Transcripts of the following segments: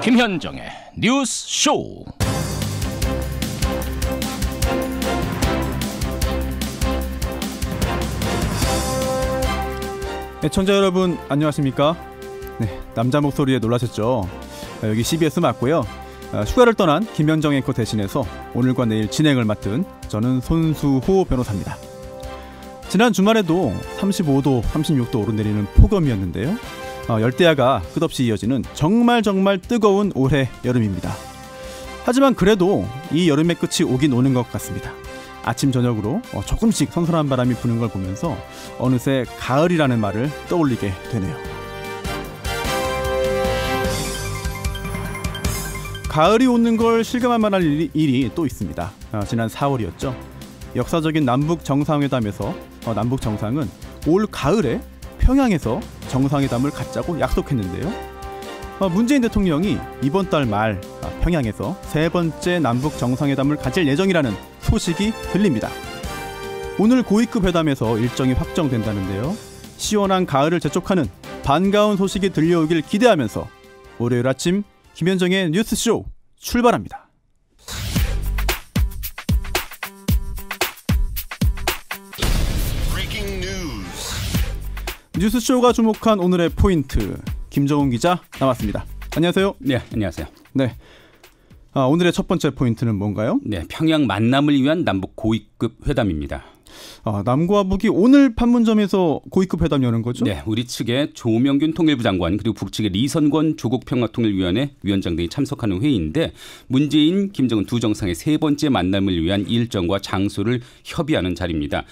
김현정의 뉴스 쇼. 청자 여러분 안녕하십니까? 네, 남자 목소리에 놀라셨죠? 여기 CBS 맞고요. 휴가를 떠난 김현정 앵커 대신해서 오늘과 내일 진행을 맡은 저는 손수호 변호사입니다. 지난 주말에도 35도, 36도 오르내리는 폭염이었는데요. 열대야가 끝없이 이어지는 정말 뜨거운 올해 여름입니다. 하지만 그래도 이 여름의 끝이 오긴 오는 것 같습니다. 아침 저녁으로 조금씩 선선한 바람이 부는 걸 보면서 어느새 가을이라는 말을 떠올리게 되네요. 가을이 오는 걸 실감할 만한 일이 또 있습니다. 지난 4월이었죠. 역사적인 남북 정상회담에서 남북 정상은 올 가을에 평양에서 정상회담을 갖자고 약속했는데요. 문재인 대통령이 이번 달 말 평양에서 세 번째 남북 정상회담을 가질 예정이라는 소식이 들립니다. 오늘 고위급 회담에서 일정이 확정된다는데요. 시원한 가을을 재촉하는 반가운 소식이 들려오길 기대하면서 월요일 아침 김현정의 뉴스쇼 출발합니다. 뉴스쇼가 주목한 오늘의 포인트, 김정훈 기자 나왔습니다. 안녕하세요. 네, 안녕하세요. 네. 오늘의 첫 번째 포인트는 뭔가요? 네, 평양 만남을 위한 남북 고위급 회담입니다. 남과 북이 오늘 판문점에서 고위급 회담 여는 거죠? 네, 우리 측의 조명균 통일부 장관 그리고 북측의 리선권 조국평화통일위원회 위원장 등이 참석하는 회의인데 문재인, 김정은 두 정상의 세 번째 만남을 위한 일정과 장소를 협의하는 자리입니다.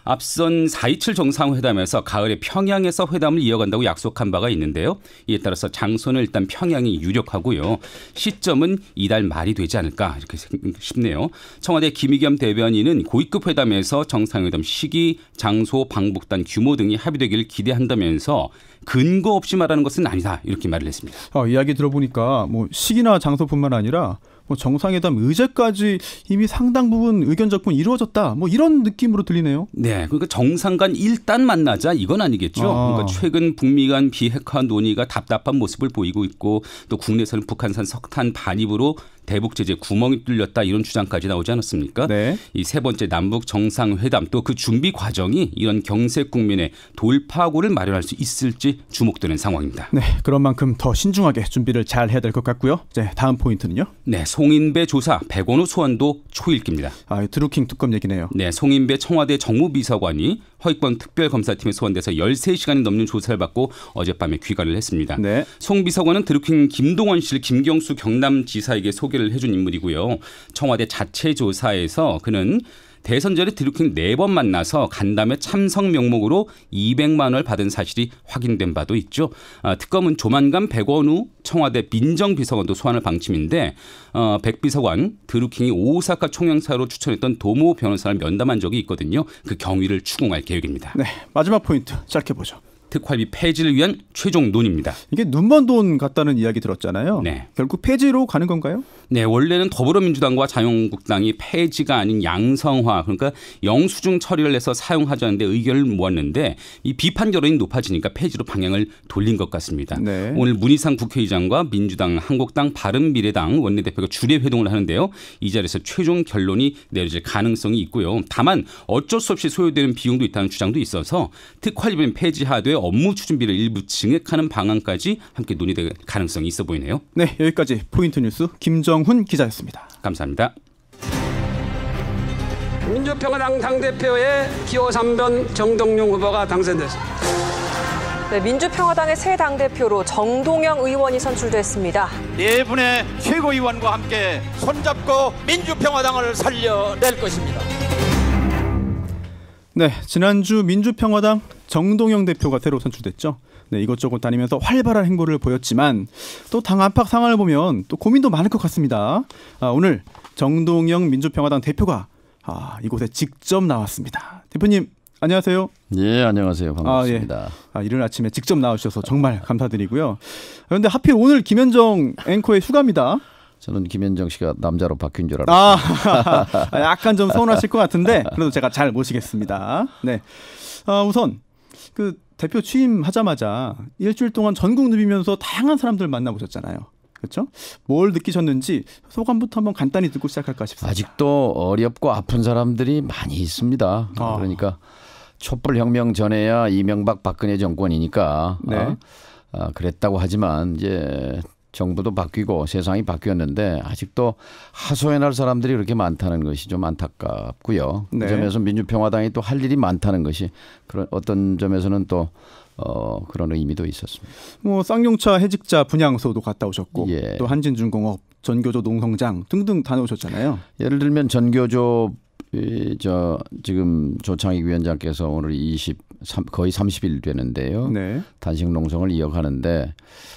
앞선 4.27 정상회담에서 가을에 평양에서 회담을 이어간다고 약속한 바가 있는데요. 이에 따라서 장소는 일단 평양이 유력하고요. 시점은 이달 말이 되지 않을까 이렇게 싶네요. 청와대 김의겸 대변인은 고위급 회담에서 정상회담 시기, 장소, 방북단 규모 등이 합의되기를 기대한다면서 근거 없이 말하는 것은 아니다 이렇게 말을 했습니다. 이야기 들어보니까 시기나 장소뿐만 아니라 정상회담 의제까지 이미 상당 부분 의견 접근 이루어졌다. 이런 느낌으로 들리네요. 네, 그러니까 정상 간 일단 만나자 이건 아니겠죠. 그러니까 최근 북미 간 비핵화 논의가 답답한 모습을 보이고 있고 또 국내에서는 북한산 석탄 반입으로 대북 제재 구멍이 뚫렸다 이런 주장까지 나오지 않았습니까? 네. 이 세 번째 남북 정상회담 또 그 준비 과정이 이런 경색 국면의 돌파구를 마련할 수 있을지 주목되는 상황입니다. 네, 그런 만큼 더 신중하게 준비를 잘 해야 될 것 같고요. 네, 다음 포인트는요? 네, 송인배 조사 백원우 소환도 초일기입니다. 드루킹 특검 얘기네요. 네, 송인배 청와대 정무비서관이 허익범 특별검사팀에 소환돼서 13시간이 넘는 조사를 받고 어젯밤에 귀가를 했습니다. 네. 송 비서관은 드루킹 김동원 씨를 김경수 경남지사에게 소개를 해준 인물이고요. 청와대 자체 조사에서 그는 대선 전에 드루킹 4번 만나서 간담회 참석 명목으로 200만 원을 받은 사실이 확인된 바도 있죠. 특검은 조만간 백원우 청와대 민정비서관도 소환할 방침인데 백 비서관 드루킹이 오사카 총영사로 추천했던 도모 변호사를 면담한 적이 있거든요. 그 경위를 추궁할 계획입니다. 네, 마지막 포인트 짧게 보죠. 특활비 폐지를 위한 최종 논의입니다. 이게 눈먼 돈 같다는 이야기 들었잖아요. 네. 결국 폐지로 가는 건가요? 네, 원래는 더불어민주당과 자유한국당이 폐지가 아닌 양성화, 그러니까 영수증 처리를 해서 사용하자는데 의견을 모았는데 이 비판 여론이 높아지니까 폐지로 방향을 돌린 것 같습니다. 네. 오늘 문희상 국회의장과 민주당, 한국당, 바른미래당 원내대표가 주례 회동을 하는데요. 이 자리에서 최종 결론이 내려질 가능성이 있고요. 다만 어쩔 수 없이 소요되는 비용도 있다는 주장도 있어서 특활비는 폐지하되 업무 추진비를 일부 증액하는 방안까지 함께 논의될 가능성이 있어 보이네요. 네, 여기까지 포인트 뉴스 김정훈 기자였습니다. 감사합니다. 민주평화당 당대표의 기호 3번 정동영 후보가 당선됐습니다. 네, 민주평화당의 새 당대표로 정동영 의원이 선출됐습니다. 네 분의 최고위원과 함께 손잡고 민주평화당을 살려낼 것입니다. 네, 지난주 민주평화당 정동영 대표가 새로 선출됐죠. 네, 이것저것 다니면서 활발한 행보를 보였지만 또 당 안팎 상황을 보면 또 고민도 많을 것 같습니다. 오늘 정동영 민주평화당 대표가 이곳에 직접 나왔습니다. 대표님 안녕하세요. 예, 안녕하세요. 반갑습니다. 이른 아침에 직접 나와주셔서 정말 감사드리고요. 그런데 하필 오늘 김현정 앵커의 휴가입니다. 저는 김현정 씨가 남자로 바뀐 줄 알았어요. 약간 좀 서운하실 것 같은데 그래도 제가 잘 모시겠습니다. 네, 우선 그 대표 취임하자마자 일주일 동안 전국 누비면서 다양한 사람들 만나보셨잖아요. 그렇죠? 뭘 느끼셨는지 소감부터 한번 간단히 듣고 시작할까 싶습니다. 아직도 어렵고 아픈 사람들이 많이 있습니다. 그러니까 촛불혁명 전에야 이명박 박근혜 정권이니까 네. 그랬다고 하지만 이제 정부도 바뀌고 세상이 바뀌었는데 아직도 하소연할 사람들이 그렇게 많다는 것이 좀 안타깝고요. 네. 그 점에서 민주평화당이 또 할 일이 많다는 것이 그런 어떤 점에서는 또 그런 의미도 있었습니다. 뭐 쌍용차 해직자 분향소도 갔다 오셨고 예. 또 한진중공업, 전교조 농성장 등등 다녀오셨잖아요. 예를 들면 전교조 지금 조창익 위원장께서 오늘 거의 30일 되는데요. 네. 단식 농성을 이어가는데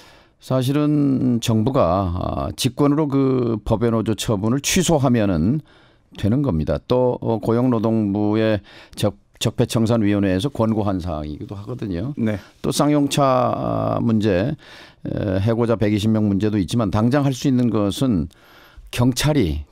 사실은 정부가 직권으로 그 법의 노조 처분을 취소하면은 되는 겁니다. 또 고용노동부의 적폐청산위원회에서 권고한 사항이기도 하거든요. 네. 또 쌍용차 문제, 해고자 120명 문제도 있지만 당장 할 수 있는 것은 경찰이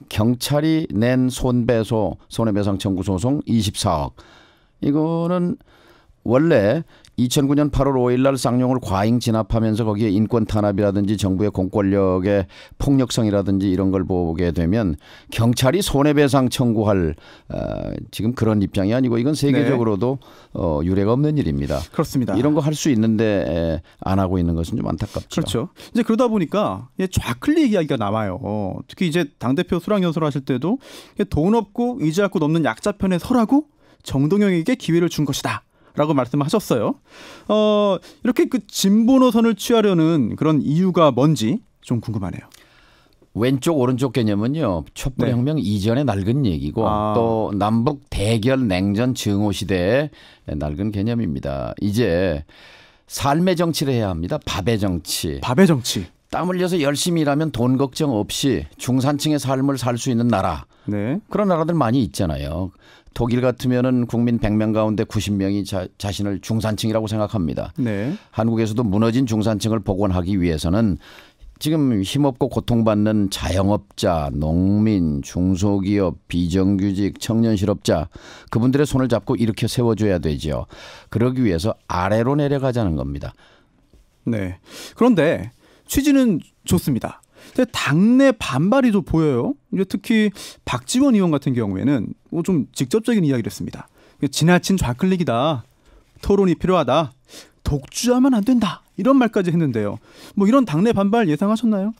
낸 손해배상 청구 소송 24억. 이거는 원래 2009년 8월 5일 날 쌍용을 과잉 진압하면서 거기에 인권 탄압이라든지 정부의 공권력의 폭력성이라든지 이런 걸 보게 되면 경찰이 손해배상 청구할 지금 그런 입장이 아니고 이건 세계적으로도 유례가 없는 일입니다. 그렇습니다. 이런 거 할 수 있는데 안 하고 있는 것은 좀 안타깝죠. 그렇죠. 이제 그러다 보니까 좌클릭 이야기가 나와요. 특히 이제 당대표 수락연설 하실 때도 돈 없고 의지할 곳 없는 약자 편에 서라고 정동영에게 기회를 준 것이다. 라고 말씀하셨어요. 이렇게 그 진보 노선을 취하려는 그런 이유가 뭔지 좀 궁금하네요. 왼쪽 오른쪽 개념은요. 촛불혁명 이전의 낡은 얘기고 또 남북 대결 냉전 증오 시대의 낡은 개념입니다. 이제 삶의 정치를 해야 합니다. 밥의 정치. 밥의 정치. 땀 흘려서 열심히 일하면 돈 걱정 없이 중산층의 삶을 살 수 있는 나라. 네. 그런 나라들 많이 있잖아요. 독일 같으면은 국민 100명 가운데 90명이 자신을 중산층이라고 생각합니다. 네. 한국에서도 무너진 중산층을 복원하기 위해서는 지금 힘없고 고통받는 자영업자, 농민, 중소기업, 비정규직, 청년 실업자 그분들의 손을 잡고 일으켜 세워줘야 되죠. 그러기 위해서 아래로 내려가자는 겁니다. 네. 그런데 취지는 좋습니다. 근데 당내 반발이 좀 보여요. 이제 특히 박지원 의원 같은 경우에는 좀 직접적인 이야기를 했습니다. 지나친 좌클릭이다. 토론이 필요하다. 독주하면 안 된다. 이런 말까지 했는데요. 뭐 이런 당내 반발 예상하셨나요?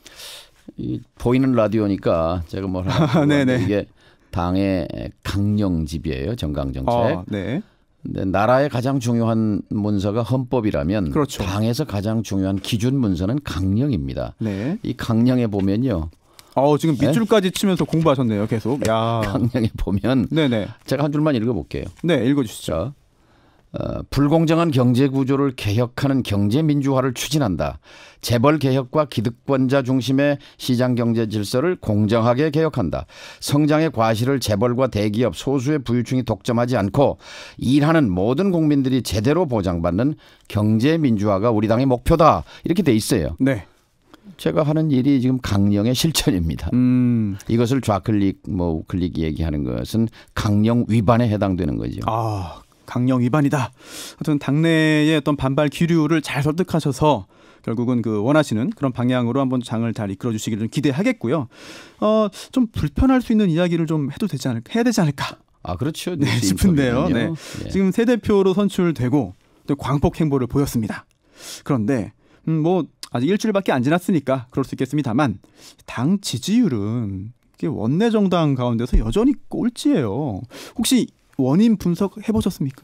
보이는 라디오니까 제가 뭘 하나 이게 당의 강령집이에요. 정강정책. 네. 근데 나라의 가장 중요한 문서가 헌법이라면 그렇죠. 당에서 가장 중요한 기준 문서는 강령입니다. 네. 이 강령에 보면요. 지금 밑줄까지 치면서 공부하셨네요. 계속. 야. 강령에 보면 네네. 제가 한 줄만 읽어볼게요. 네, 읽어주시죠. 불공정한 경제 구조를 개혁하는 경제 민주화를 추진한다. 재벌 개혁과 기득권자 중심의 시장 경제 질서를 공정하게 개혁한다. 성장의 과실을 재벌과 대기업, 소수의 부유층이 독점하지 않고 일하는 모든 국민들이 제대로 보장받는 경제 민주화가 우리 당의 목표다. 이렇게 돼 있어요. 네. 제가 하는 일이 지금 강령의 실천입니다. 이것을 좌클릭, 우클릭 얘기하는 것은 강령 위반에 해당되는 거죠. 강령 위반이다. 하여튼 당내의 어떤 반발 기류를 잘 설득하셔서 결국은 그 원하시는 그런 방향으로 한번 장을 잘 이끌어 주시기를 좀 기대하겠고요. 좀 불편할 수 있는 이야기를 좀 해야 되지 않을까? 그렇죠. 네, 싶은데요. 네. 지금 새 대표로 선출되고 또 광폭 행보를 보였습니다. 그런데 아직 일주일밖에 안 지났으니까 그럴 수 있겠습니다만 당 지지율은 원내 정당 가운데서 여전히 꼴찌예요. 혹시 원인 분석해 보셨습니까?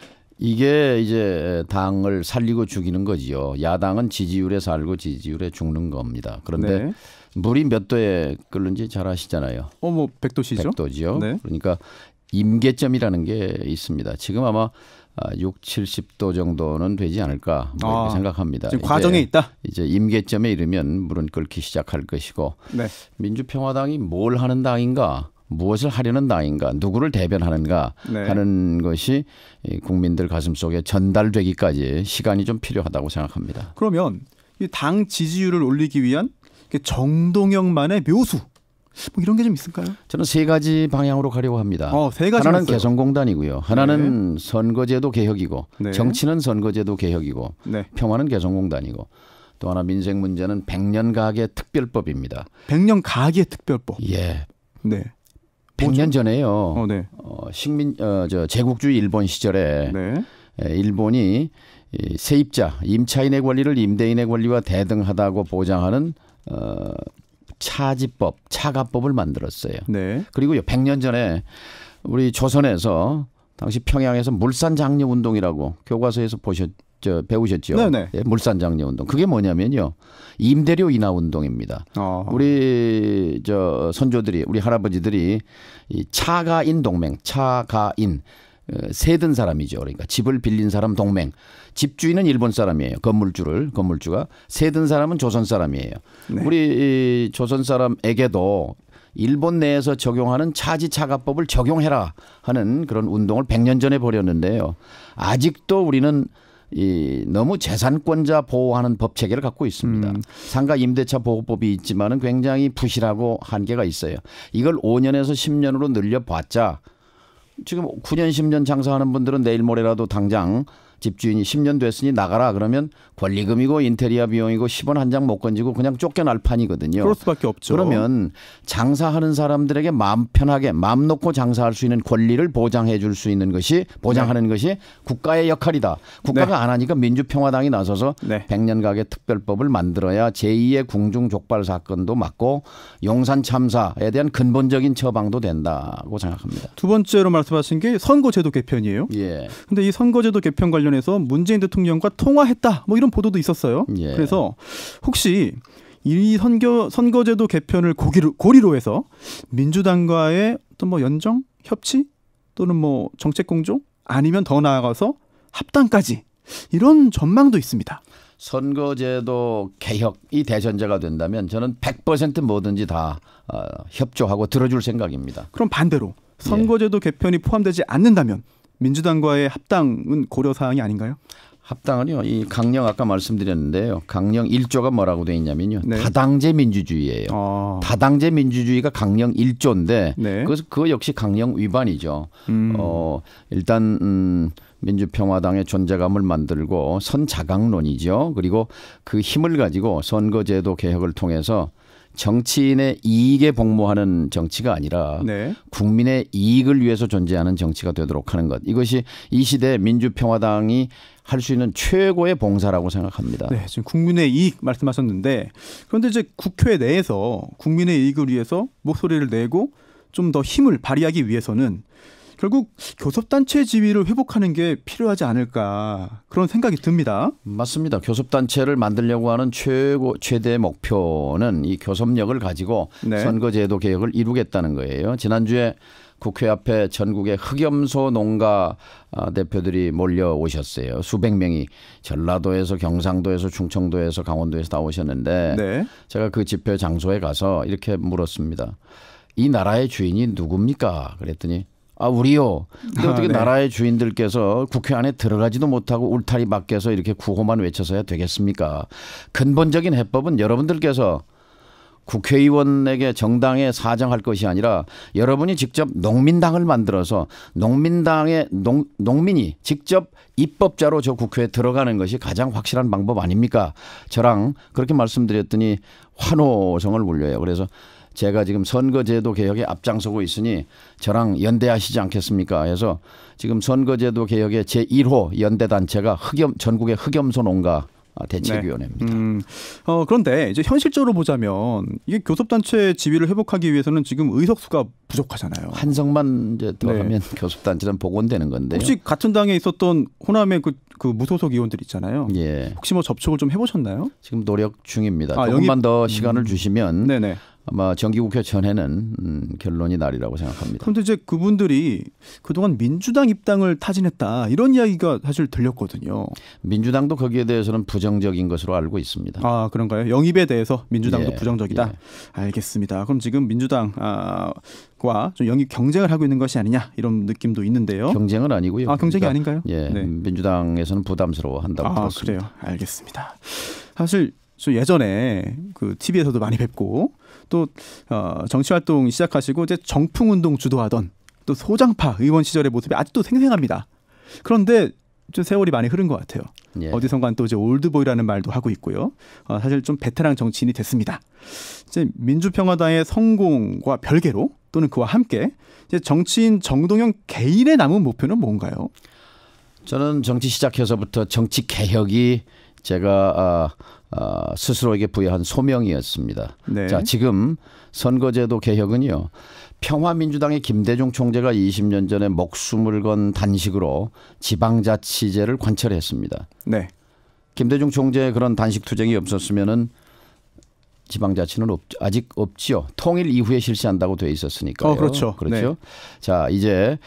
이게 이제 당을 살리고 죽이는 거지요. 야당은 지지율에 살고 지지율에 죽는 겁니다. 그런데 네. 물이 몇 도에 끓는지 잘 아시잖아요. 100도시죠. 100도죠. 네. 그러니까 임계점이라는 게 있습니다. 지금 아마 6, 70도 정도는 되지 않을까 이렇게 생각합니다. 지금 과정에 있다. 이제 임계점에 이르면 물은 끓기 시작할 것이고 네. 민주평화당이 뭘 하는 당인가? 무엇을 하려는 당인가, 누구를 대변하는가 하는 것이 국민들 가슴속에 전달되기까지 시간이 좀 필요하다고 생각합니다. 그러면 이 당 지지율을 올리기 위한 정동영만의 묘수 이런 게 좀 있을까요? 저는 세 가지 방향으로 가려고 합니다. 세 가지 하나는 있어요. 개성공단이고요. 하나는 선거제도 개혁이고 네. 정치는 선거제도 개혁이고 평화는 개성공단이고 또 하나 민생 문제는 100년 가계 특별법입니다. 100년 가계 특별법. 예. 네. 100년 전에요. 네. 제국주의 일본 시절에 네. 일본이 이 세입자, 임차인의 권리를 임대인의 권리와 대등하다고 보장하는 차지법, 차가법을 만들었어요. 네. 그리고 100년 전에 우리 조선에서 당시 평양에서 물산장려운동이라고 교과서에서 배우셨죠? 네네. 예, 물산장려운동. 그게 뭐냐면요. 임대료 인하 운동입니다. 우리 선조들이, 우리 할아버지들이 이 차가인 동맹, 차가인 세든 사람이죠. 그러니까 집을 빌린 사람 동맹. 집주인은 일본 사람이에요. 건물주가. 세든 사람은 조선 사람이에요. 네. 우리 조선 사람에게도 일본 내에서 적용하는 차지차가법을 적용해라 하는 그런 운동을 100년 전에 벌였는데요. 아직도 우리는 너무 재산권자 보호하는 법 체계를 갖고 있습니다. 상가 임대차 보호법이 있지만은 굉장히 부실하고 한계가 있어요. 이걸 5년에서 10년으로 늘려봤자 지금 9년 10년 장사하는 분들은 내일 모레라도 당장 집주인이 10년 됐으니 나가라 그러면 권리금이고 인테리어 비용이고 10원 한 장 못 건지고 그냥 쫓겨날 판이거든요. 그럴 수밖에 없죠. 그러면 장사하는 사람들에게 마음 편하게 마음 놓고 장사할 수 있는 권리를 보장해 줄 수 있는 것이 보장하는 것이 국가의 역할이다. 국가가 안 하니까 민주평화당이 나서서 100년 가계 특별법을 만들어야 제2의 궁중족발 사건도 막고 용산 참사에 대한 근본적인 처방도 된다고 생각합니다. 두 번째로 말씀하신 게 선거제도 개편이에요. 예. 근데 이 선거제도 개편 관련해서 문재인 대통령과 통화했다. 뭐 이런 보도도 있었어요. 예. 그래서 혹시 이 선거제도 개편을 고리로 해서 민주당과의 어떤 뭐 연정, 협치 또는 뭐 정책 공조 아니면 더 나아가서 합당까지 이런 전망도 있습니다. 선거제도 개혁이 대전제가 된다면 저는 100% 뭐든지 다 협조하고 들어줄 생각입니다. 그럼 반대로 선거제도 개편이 포함되지 않는다면 민주당과의 합당은 고려사항이 아닌가요? 합당은요. 이 강령 아까 말씀드렸는데요. 강령 1조가 뭐라고 돼 있냐면요. 네. 다당제 민주주의예요. 다당제 민주주의가 강령 1조인데 네. 그거 역시 강령 위반이죠. 일단 민주평화당의 존재감을 만들고 선자강론이죠. 그리고 그 힘을 가지고 선거제도 개혁을 통해서 정치인의 이익에 복무하는 정치가 아니라 국민의 이익을 위해서 존재하는 정치가 되도록 하는 것. 이것이 이 시대 민주평화당이 할 수 있는 최고의 봉사라고 생각합니다. 네, 지금 국민의 이익 말씀하셨는데 그런데 이제 국회 내에서 국민의 이익을 위해서 목소리를 내고 좀 더 힘을 발휘하기 위해서는 결국 교섭단체 지위를 회복하는 게 필요하지 않을까 그런 생각이 듭니다. 맞습니다. 교섭단체를 만들려고 하는 최대의 목표는 이 교섭력을 가지고 선거제도 개혁을 이루겠다는 거예요. 지난주에 국회 앞에 전국의 흑염소 농가 대표들이 몰려오셨어요. 수백 명이 전라도에서 경상도에서 충청도에서 강원도에서 다 오셨는데 제가 그 집회 장소에 가서 이렇게 물었습니다. 이 나라의 주인이 누굽니까? 그랬더니 우리요. 근데 어떻게 나라의 주인들께서 국회 안에 들어가지도 못하고 울타리 밖에서 이렇게 구호만 외쳐서야 되겠습니까? 근본적인 해법은 여러분들께서 국회의원에게 정당에 사정할 것이 아니라 여러분이 직접 농민당을 만들어서 농민이 직접 입법자로 저 국회에 들어가는 것이 가장 확실한 방법 아닙니까? 저랑 그렇게 말씀드렸더니 환호성을 울려요. 그래서 제가 지금 선거제도 개혁에 앞장서고 있으니 저랑 연대하시지 않겠습니까? 해서 지금 선거제도 개혁의 제1호 연대단체가 전국의 흑염소 농가 대책위원회입니다. 그런데 이제 현실적으로 보자면 이게 교섭단체 지위를 회복하기 위해서는 지금 의석수가 부족하잖아요. 한석만 이제 들어가면 교섭단체는 복원되는 건데요. 혹시 같은 당에 있었던 호남의 그 무소속 의원들 있잖아요. 혹시 뭐 접촉을 좀 해보셨나요? 지금 노력 중입니다. 조금만 더 시간을 주시면 아마 정기국회 전에는 결론이 나리라고 생각합니다. 그런데 이제 그분들이 그동안 민주당 입당을 타진했다 이런 이야기가 사실 들렸거든요. 민주당도 거기에 대해서는 부정적인 것으로 알고 있습니다. 그런가요? 영입에 대해서 민주당도 부정적이다. 알겠습니다. 그럼 지금 민주당과 좀 영입 경쟁을 하고 있는 것이 아니냐 이런 느낌도 있는데요. 경쟁은 아니고요. 경쟁이 아닌가요? 민주당에서는 부담스러워한다고 들었습니다. 그래요. 알겠습니다. 사실 저 예전에 그 TV에서도 많이 뵙고 또 정치 활동 시작하시고 이제 정풍 운동 주도하던 또 소장파 의원 시절의 모습이 아직도 생생합니다. 그런데 좀 세월이 많이 흐른 것 같아요. 예. 어디선가 또 이제 올드보이라는 말도 하고 있고요. 사실 좀 베테랑 정치인이 됐습니다. 이제 민주평화당의 성공과 별개로 또는 그와 함께 이제 정치인 정동영 개인의 남은 목표는 뭔가요? 저는 정치 시작해서부터 정치 개혁이 제가 스스로에게 부여한 소명이었습니다. 네. 자, 지금 선거제도 개혁은요. 평화민주당의 김대중 총재가 20년 전에 목숨을 건 단식으로 지방자치제를 관철했습니다. 네. 김대중 총재의 그런 단식 투쟁이 없었으면은 지방자치는 아직 없지요. 통일 이후에 실시한다고 돼 있었으니까요. 그렇죠. 그렇죠. 네. 자, 이제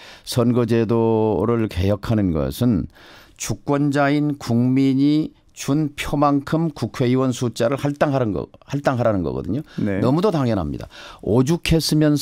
선거제도를 개혁하는 것은 주권자인 국민이 준 표만큼 국회의원 숫자를 할당하라는 거거든요. 네. 너무도 당연합니다. 오죽했으면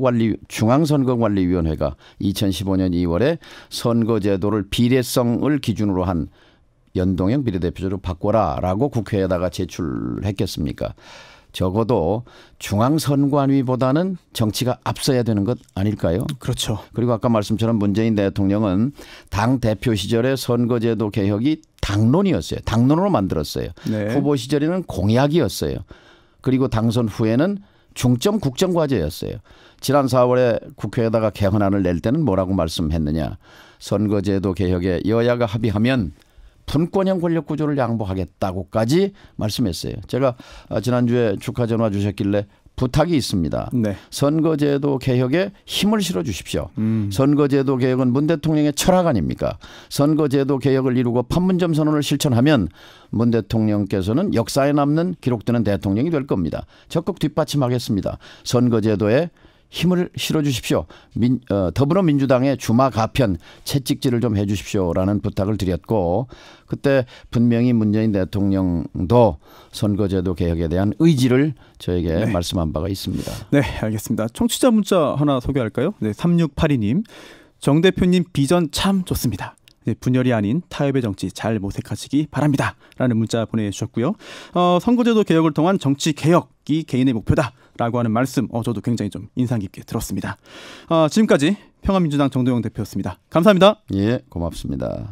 중앙선거관리위원회가 2015년 2월에 선거제도를 비례성을 기준으로 한 연동형 비례대표제로 바꿔라라고 국회에다가 제출했겠습니까? 적어도 중앙선관위보다는 정치가 앞서야 되는 것 아닐까요? 그렇죠. 그리고 아까 말씀처럼 문재인 대통령은 당 대표 시절에 선거제도 개혁이 당론이었어요. 당론으로 만들었어요. 네. 후보 시절에는 공약이었어요. 그리고 당선 후에는 중점 국정과제였어요. 지난 4월에 국회에다가 개헌안을 낼 때는 뭐라고 말씀했느냐. 선거제도 개혁에 여야가 합의하면 분권형 권력구조를 양보하겠다고까지 말씀했어요. 제가 지난주에 축하 전화 주셨길래 부탁이 있습니다. 네. 선거제도 개혁에 힘을 실어 주십시오. 선거제도 개혁은 문 대통령의 철학 아닙니까? 선거제도 개혁을 이루고 판문점 선언을 실천하면 문 대통령께서는 역사에 남는 기록되는 대통령이 될 겁니다. 적극 뒷받침하겠습니다. 선거제도에 힘을 실어 주십시오. 더불어민주당의 주마 가편 채찍질을 좀 해 주십시오라는 부탁을 드렸고 그때 분명히 문재인 대통령도 선거제도 개혁에 대한 의지를 저에게 말씀한 바가 있습니다. 네, 알겠습니다. 청취자 문자 하나 소개할까요? 네, 3682님. 정 대표님 비전 참 좋습니다. 네, 분열이 아닌 타협의 정치 잘 모색하시기 바랍니다. 라는 문자 보내주셨고요. 선거제도 개혁을 통한 정치 개혁이 개인의 목표다라고 하는 말씀 저도 굉장히 좀 인상 깊게 들었습니다. 지금까지 평화민주당 정동영 대표였습니다. 감사합니다. 예, 고맙습니다.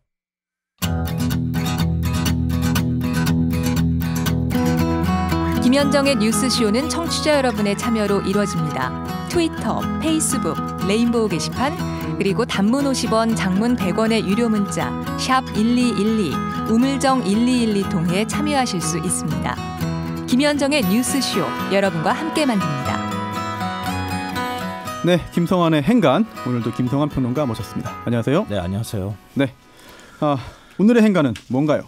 김현정의 뉴스쇼는 청취자 여러분의 참여로 이루어집니다. 트위터, 페이스북, 레인보우 게시판 그리고 단문 50원, 장문 100원의 유료 문자 샵 1212, 우물정 1212 통해 참여하실 수 있습니다. 김현정의 뉴스쇼 여러분과 함께 만듭니다. 네, 김성환의 행간 오늘도 김성환 평론가 모셨습니다. 안녕하세요. 네, 안녕하세요. 네, 오늘의 행간은 뭔가요?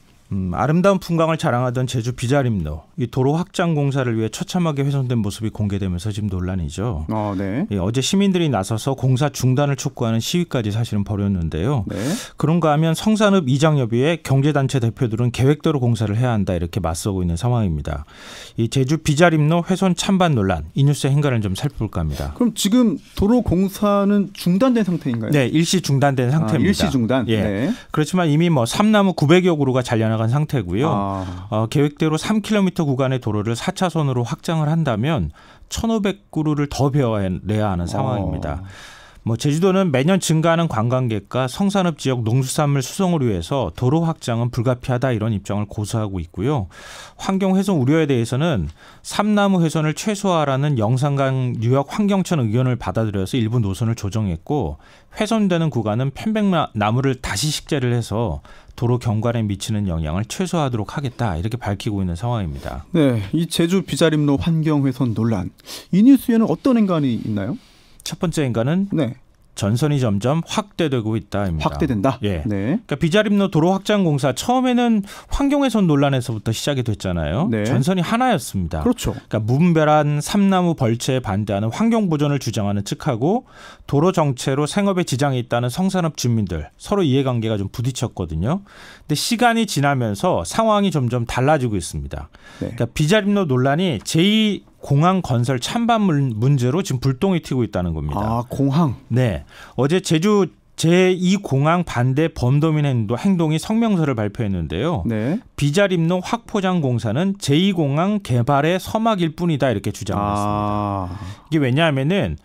아름다운 풍광을 자랑하던 제주 비자림로 이 도로 확장 공사를 위해 처참하게 훼손된 모습이 공개되면서 지금 논란이죠. 네. 어제 시민들이 나서서 공사 중단을 촉구하는 시위까지 사실은 벌였는데요. 네. 그런가 하면 성산읍 이장협의회 경제단체 대표들은 계획대로 공사를 해야 한다 이렇게 맞서고 있는 상황입니다. 이 제주 비자림로 훼손 찬반 논란 이 뉴스의 행간을 좀 살펴볼까 합니다. 그럼 지금 도로 공사는 중단된 상태인가요? 네, 일시 중단된 상태입니다. 일시 중단. 예. 네. 그렇지만 이미 삼나무 900여 그루가 잘려나간 상태고요. 계획대로 3km 구간의 도로를 4차선으로 확장을 한다면 1,500그루를 더 베어내야 하는 상황입니다. 제주도는 매년 증가하는 관광객과 성산읍 지역 농수산물 수송을 위해서 도로 확장은 불가피하다 이런 입장을 고수하고 있고요. 환경 훼손 우려에 대해서는 삼나무 훼손을 최소화하라는 영산강 유역 환경청 의견을 받아들여서 일부 노선을 조정했고 훼손되는 구간은 편백나무를 다시 식재를 해서 도로 경관에 미치는 영향을 최소화하도록 하겠다 이렇게 밝히고 있는 상황입니다. 네, 이 제주 비자림로 환경 훼손 논란 이 뉴스에는 어떤 행간이 있나요? 첫 번째 행간은 전선이 점점 확대되고 있다입니다. 확대된다. 예. 네. 그러니까 비자림로 도로 확장 공사 처음에는 환경훼손 논란에서부터 시작이 됐잖아요. 네. 전선이 하나였습니다. 그렇죠. 그러니까 무분별한 삼나무 벌채에 반대하는 환경 보존을 주장하는 측하고 도로 정체로 생업에 지장이 있다는 성산읍 주민들 서로 이해관계가 좀 부딪혔거든요. 근데 시간이 지나면서 상황이 점점 달라지고 있습니다. 네. 그러니까 비자림로 논란이 제2공항 건설 찬반 문제로 지금 불똥이 튀고 있다는 겁니다. 공항. 네. 어제 제주 제2공항 반대 범도민 행동이 성명서를 발표했는데요. 네. 비자림로 확포장 공사는 제2공항 개발의 서막일 뿐이다 이렇게 주장했습니다. 이게 왜냐하면은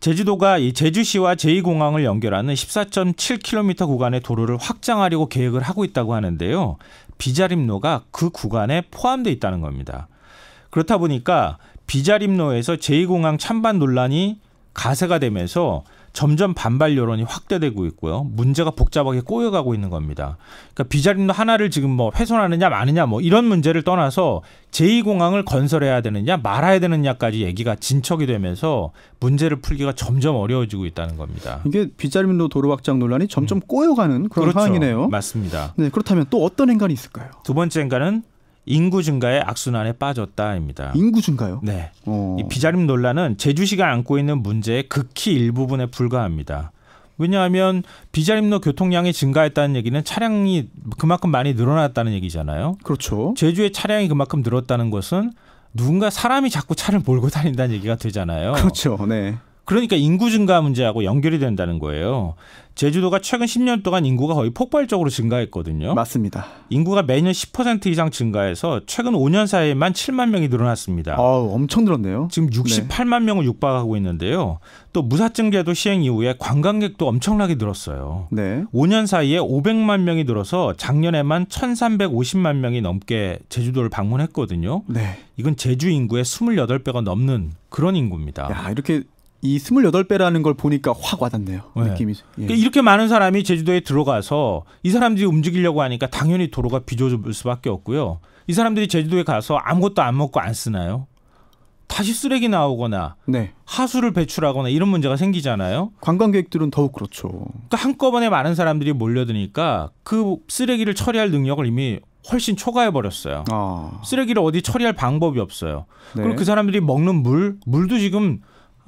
제주도가 이 제주시와 제2공항을 연결하는 14.7km 구간의 도로를 확장하려고 계획을 하고 있다고 하는데요. 비자림로가 그 구간에 포함되어 있다는 겁니다. 그렇다 보니까 비자림로에서 제2공항 찬반 논란이 가세가 되면서 점점 반발 여론이 확대되고 있고요. 문제가 복잡하게 꼬여가고 있는 겁니다. 그러니까 비자림로 하나를 지금 뭐 훼손하느냐 마느냐 뭐 이런 문제를 떠나서 제2공항을 건설해야 되느냐 말아야 되느냐까지 얘기가 진척이 되면서 문제를 풀기가 점점 어려워지고 있다는 겁니다. 이게 비자림로 도로 확장 논란이 점점 꼬여가는 그런 그렇죠. 상황이네요. 맞습니다. 네, 그렇다면 또 어떤 행간이 있을까요? 두 번째 행간은 인구 증가의 악순환에 빠졌다입니다. 인구 증가요? 네. 이 비자림 논란은 제주시가 안고 있는 문제의 극히 일부분에 불과합니다. 왜냐하면 비자림로 교통량이 증가했다는 얘기는 차량이 그만큼 많이 늘어났다는 얘기잖아요. 그렇죠. 제주의 차량이 그만큼 늘었다는 것은 누군가 사람이 자꾸 차를 몰고 다닌다는 얘기가 되잖아요. 그렇죠. 네. 그러니까 인구 증가 문제하고 연결이 된다는 거예요. 제주도가 최근 10년 동안 인구가 거의 폭발적으로 증가했거든요. 맞습니다. 인구가 매년 10% 이상 증가해서 최근 5년 사이에만 7만 명이 늘어났습니다. 엄청 늘었네요. 지금 68만 명을 육박하고 있는데요. 또 무사증 제도 시행 이후에 관광객도 엄청나게 늘었어요. 네. 5년 사이에 500만 명이 늘어서 작년에만 1,350만 명이 넘게 제주도를 방문했거든요. 네. 이건 제주 인구의 28배가 넘는 그런 인구입니다. 야, 이렇게 이 28배라는 걸 보니까 확 와닿네요. 네. 느낌이. 예. 그러니까 이렇게 많은 사람이 제주도에 들어가서 이 사람들이 움직이려고 하니까 당연히 도로가 비좁을 수밖에 없고요. 이 사람들이 제주도에 가서 아무것도 안 먹고 안 쓰나요? 다시 쓰레기 나오거나 네. 하수를 배출하거나 이런 문제가 생기잖아요. 관광객들은 더욱 그렇죠. 그러니까 한꺼번에 많은 사람들이 몰려드니까 그 쓰레기를 처리할 능력을 이미 훨씬 초과해 버렸어요. 쓰레기를 어디 처리할 방법이 없어요. 네. 그리고 그 사람들이 먹는 물도 지금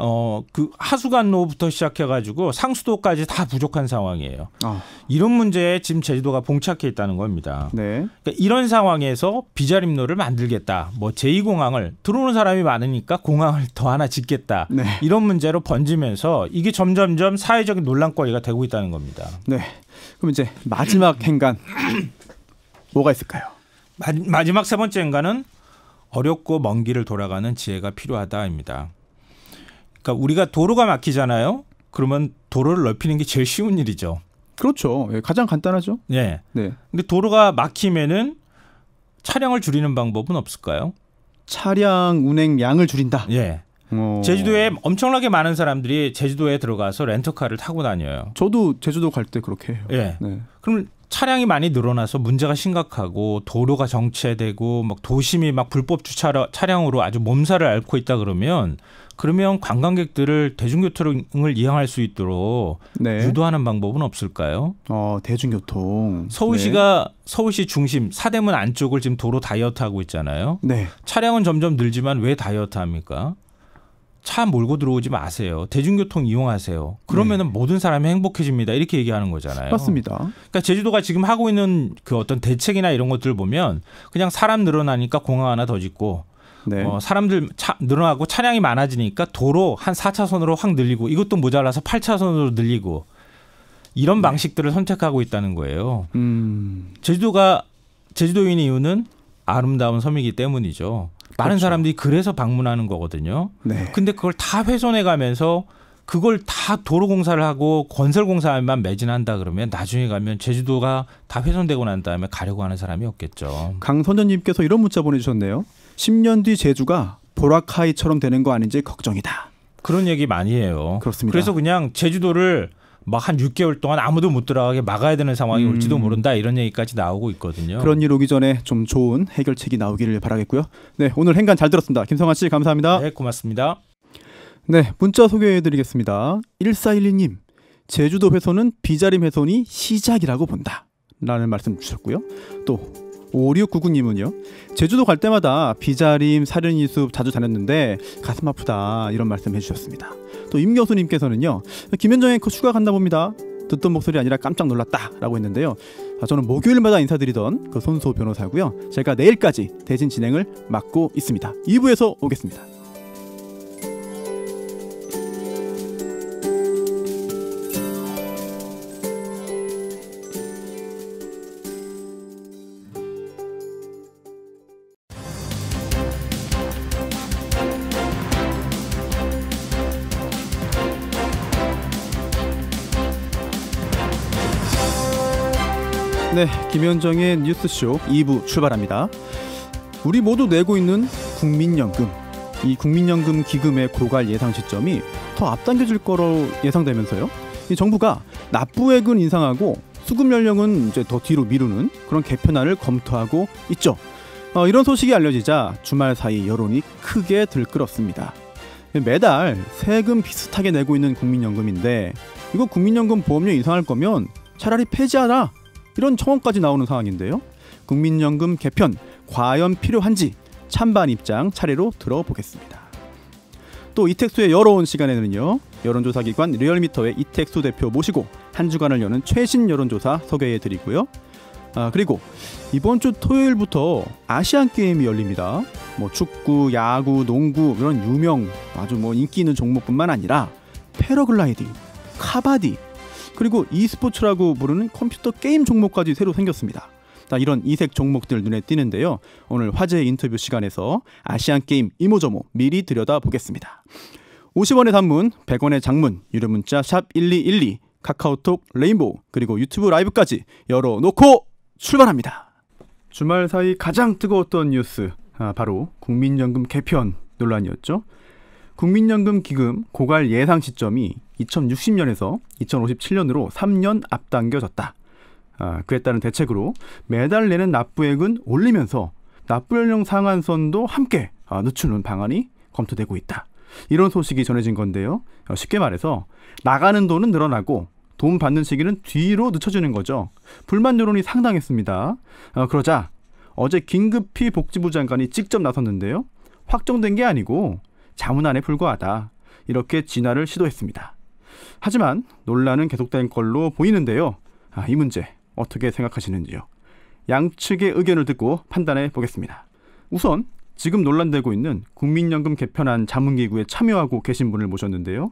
그 하수관로부터 시작해가지고 상수도까지 다 부족한 상황이에요. 이런 문제에 지금 제주도가 봉착해 있다는 겁니다. 네. 그러니까 이런 상황에서 비자림로를 만들겠다. 뭐 제2공항을 들어오는 사람이 많으니까 공항을 더 하나 짓겠다. 네. 이런 문제로 번지면서 이게 점점점 사회적인 논란거리가 되고 있다는 겁니다. 네. 그럼 이제 마지막 행간 뭐가 있을까요? 마지막 세 번째 행간은 어렵고 먼 길을 돌아가는 지혜가 필요하다입니다. 그러니까 우리가 도로가 막히잖아요. 그러면 도로를 넓히는 게 제일 쉬운 일이죠. 그렇죠. 예, 가장 간단하죠. 네. 네. 근데 도로가 막히면은 차량을 줄이는 방법은 없을까요? 차량 운행량을 줄인다. 예. 제주도에 엄청나게 많은 사람들이 제주도에 들어가서 렌터카를 타고 다녀요. 저도 제주도 갈 때 그렇게 해요. 예. 네. 그럼 차량이 많이 늘어나서 문제가 심각하고 도로가 정체되고 막 도심이 막 불법 주차 차량으로 아주 몸살을 앓고 있다 그러면 관광객들을 대중교통을 이용할 수 있도록 네. 유도하는 방법은 없을까요? 대중교통. 서울시가 서울시 중심 사대문 안쪽을 지금 도로 다이어트 하고 있잖아요. 네. 차량은 점점 늘지만 왜 다이어트 합니까? 차 몰고 들어오지 마세요. 대중교통 이용하세요. 그러면은 모든 사람이 행복해집니다. 이렇게 얘기하는 거잖아요. 맞습니다. 그러니까 제주도가 지금 하고 있는 그 어떤 대책이나 이런 것들을 보면 그냥 사람 늘어나니까 공항 하나 더 짓고 네. 사람들 늘어나고 차량이 많아지니까 도로 한 4차선으로 확 늘리고 이것도 모자라서 8차선으로 늘리고 이런 방식들을 선택하고 있다는 거예요. 제주도인 이유는 아름다운 섬이기 때문이죠. 많은 사람들이 그래서 방문하는 거거든요. 네. 근데 그걸 다 훼손해 가면서 그걸 다 도로공사를 하고 건설공사만 매진한다 그러면 나중에 가면 제주도가 다 훼손되고 난 다음에 가려고 하는 사람이 없겠죠. 강선전님께서 이런 문자 보내주셨네요. 10년 뒤 제주가 보라카이처럼 되는 거 아닌지 걱정이다. 그런 얘기 많이 해요. 그렇습니다. 그래서 그냥 제주도를 막 한 6개월 동안 아무도 못 들어가게 막아야 되는 상황이 올지도 모른다 이런 얘기까지 나오고 있거든요. 그런 일 오기 전에 좀 좋은 해결책이 나오기를 바라겠고요. 네, 오늘 행간 잘 들었습니다. 김성환 씨 감사합니다. 네, 고맙습니다. 네, 문자 소개해드리겠습니다. 1412님, 제주도 훼손은 비자림 훼손이 시작이라고 본다 라는 말씀 주셨고요. 또 5699님은요. 제주도 갈 때마다 비자림, 사륜이숲 자주 다녔는데 가슴 아프다 이런 말씀 해주셨습니다. 또 임경수님께서는요. 김현정의 휴가 간다 봅니다. 듣던 목소리 아니라 깜짝 놀랐다 라고 했는데요. 저는 목요일마다 인사드리던 그 손수호 변호사고요. 제가 내일까지 대신 진행을 맡고 있습니다. 2부에서 오겠습니다. 네, 김현정의 뉴스쇼 2부 출발합니다. 우리 모두 내고 있는 국민연금, 이 국민연금 기금의 고갈 예상 시점이 더 앞당겨질 거로 예상되면서요. 이 정부가 납부액은 인상하고 수급 연령은 이제 더 뒤로 미루는 그런 개편안을 검토하고 있죠. 이런 소식이 알려지자 주말 사이 여론이 크게 들끓었습니다. 매달 세금 비슷하게 내고 있는 국민연금인데 이거 국민연금 보험료 인상할 거면 차라리 폐지하라, 이런 청원까지 나오는 상황인데요. 국민연금 개편 과연 필요한지 찬반 입장 차례로 들어보겠습니다. 또 이택수의 여러온 시간에는요, 여론조사기관 리얼미터의 이택수 대표 모시고 한 주간을 여는 최신 여론조사 소개해드리고요. 그리고 이번 주 토요일부터 아시안게임이 열립니다. 축구, 야구, 농구 이런 유명 아주 인기 있는 종목뿐만 아니라 패러글라이딩, 카바디, 그리고 e스포츠라고 부르는 컴퓨터 게임 종목까지 새로 생겼습니다. 이런 이색 종목들 눈에 띄는데요. 오늘 화제 인터뷰 시간에서 아시안게임 이모저모 미리 들여다보겠습니다. 50원의 단문, 100원의 장문, 유료 문자 샵 1212, 카카오톡, 레인보우, 그리고 유튜브 라이브까지 열어놓고 출발합니다. 주말 사이 가장 뜨거웠던 뉴스, 바로 국민연금 개편 논란이었죠. 국민연금 기금 고갈 예상 시점이 2060년에서 2057년으로 3년 앞당겨졌다. 그에 따른 대책으로 매달 내는 납부액은 올리면서 납부연령 상한선도 함께 늦추는 방안이 검토되고 있다. 이런 소식이 전해진 건데요. 쉽게 말해서 나가는 돈은 늘어나고 돈 받는 시기는 뒤로 늦춰지는 거죠. 불만 여론이 상당했습니다. 그러자 어제 긴급히 복지부 장관이 직접 나섰는데요. 확정된 게 아니고 자문안에 불과하다, 이렇게 진화를 시도했습니다. 하지만 논란은 계속된 걸로 보이는데요. 이 문제 어떻게 생각하시는지요? 양측의 의견을 듣고 판단해 보겠습니다. 우선 지금 논란되고 있는 국민연금 개편안 자문기구에 참여하고 계신 분을 모셨는데요.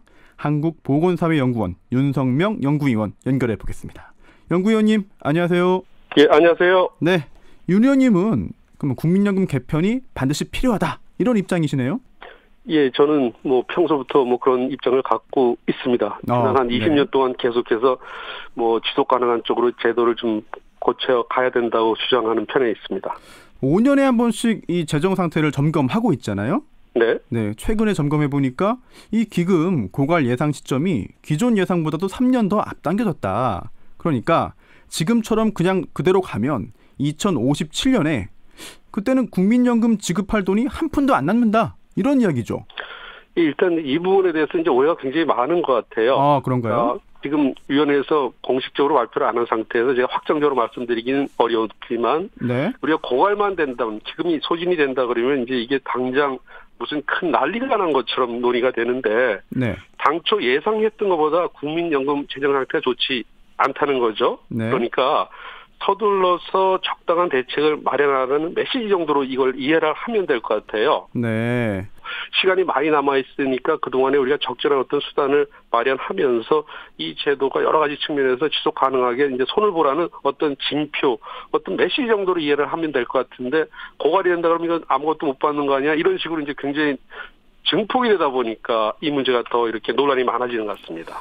한국보건사회연구원 윤성명 연구위원 연결해 보겠습니다. 연구위원님, 안녕하세요. 예, 안녕하세요. 네, 윤 의원님은 그럼 국민연금 개편이 반드시 필요하다, 이런 입장이시네요? 예, 저는 평소부터 그런 입장을 갖고 있습니다. 지난 한 20년 동안 계속해서 지속 가능한 쪽으로 제도를 좀 고쳐 가야 된다고 주장하는 편에 있습니다. 5년에 한 번씩 이 재정 상태를 점검하고 있잖아요. 네. 최근에 점검해 보니까 이 기금 고갈 예상 시점이 기존 예상보다도 3년 더 앞당겨졌다. 그러니까 지금처럼 그냥 그대로 가면 2057년에 그때는 국민연금 지급할 돈이 한 푼도 안 남는다, 이런 이야기죠. 일단 이 부분에 대해서 이제 오해가 굉장히 많은 것 같아요. 그런가요? 지금 위원회에서 공식적으로 발표를 안 한 상태에서 제가 확정적으로 말씀드리기는 어렵지만, 우리가 고갈만 된다면, 기금이 소진이 된다 그러면 이제 이게 당장 무슨 큰 난리가 난 것처럼 논의가 되는데, 당초 예상했던 것보다 국민연금 재정 상태가 좋지 않다는 거죠. 그러니까 서둘러서 적당한 대책을 마련하라는 메시지 정도로 이걸 이해를 하면 될 것 같아요. 시간이 많이 남아있으니까 그동안에 우리가 적절한 어떤 수단을 마련하면서 이 제도가 여러 가지 측면에서 지속 가능하게 이제 손을 보라는 어떤 징표, 어떤 메시지 정도로 이해를 하면 될 것 같은데, 고갈이 된다 그러면 이건 아무것도 못 받는 거 아니야? 이런 식으로 이제 굉장히 증폭이 되다 보니까 이 문제가 더 이렇게 논란이 많아지는 것 같습니다.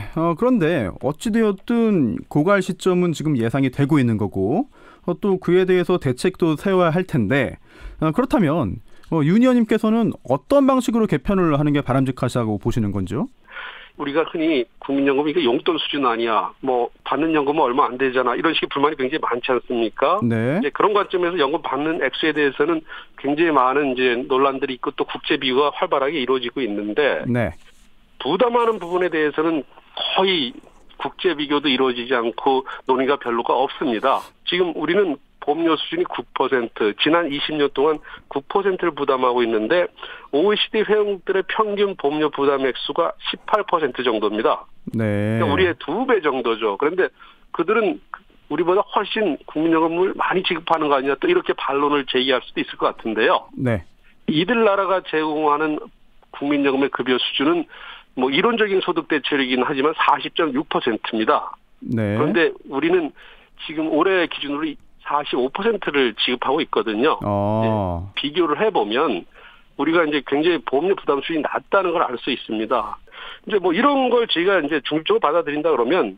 그런데 어찌되었든 고갈 시점은 지금 예상이 되고 있는 거고, 또 그에 대해서 대책도 세워야 할 텐데, 그렇다면 윤 의원님께서는 어떤 방식으로 개편을 하는 게 바람직하다고 보시는 건지요? 우리가 흔히 국민연금이 이게 용돈 수준 아니야, 받는 연금은 얼마 안 되잖아, 이런 식의 불만이 굉장히 많지 않습니까? 이제 그런 관점에서 연금 받는 액수에 대해서는 굉장히 많은 이제 논란들이 있고 또 국제 비교가 활발하게 이루어지고 있는데, 부담하는 부분에 대해서는 거의 국제 비교도 이루어지지 않고 논의가 별로가 없습니다. 지금 우리는 보험료 수준이 9%, 지난 20년 동안 9%를 부담하고 있는데 OECD 회원들의 평균 보험료 부담 액수가 18% 정도입니다. 그러니까 우리의 2배 정도죠. 그런데 그들은 우리보다 훨씬 국민연금을 많이 지급하는 거 아니냐, 또 이렇게 반론을 제기할 수도 있을 것 같은데요. 이들 나라가 제공하는 국민연금의 급여 수준은 이론적인 소득 대체율이긴 하지만 40.6%입니다. 그런데 우리는 지금 올해 기준으로 45%를 지급하고 있거든요. 비교를 해보면 우리가 이제 굉장히 보험료 부담 수준이 낮다는 걸 알 수 있습니다. 이제 이런 걸 저희가 이제 중립적으로 받아들인다 그러면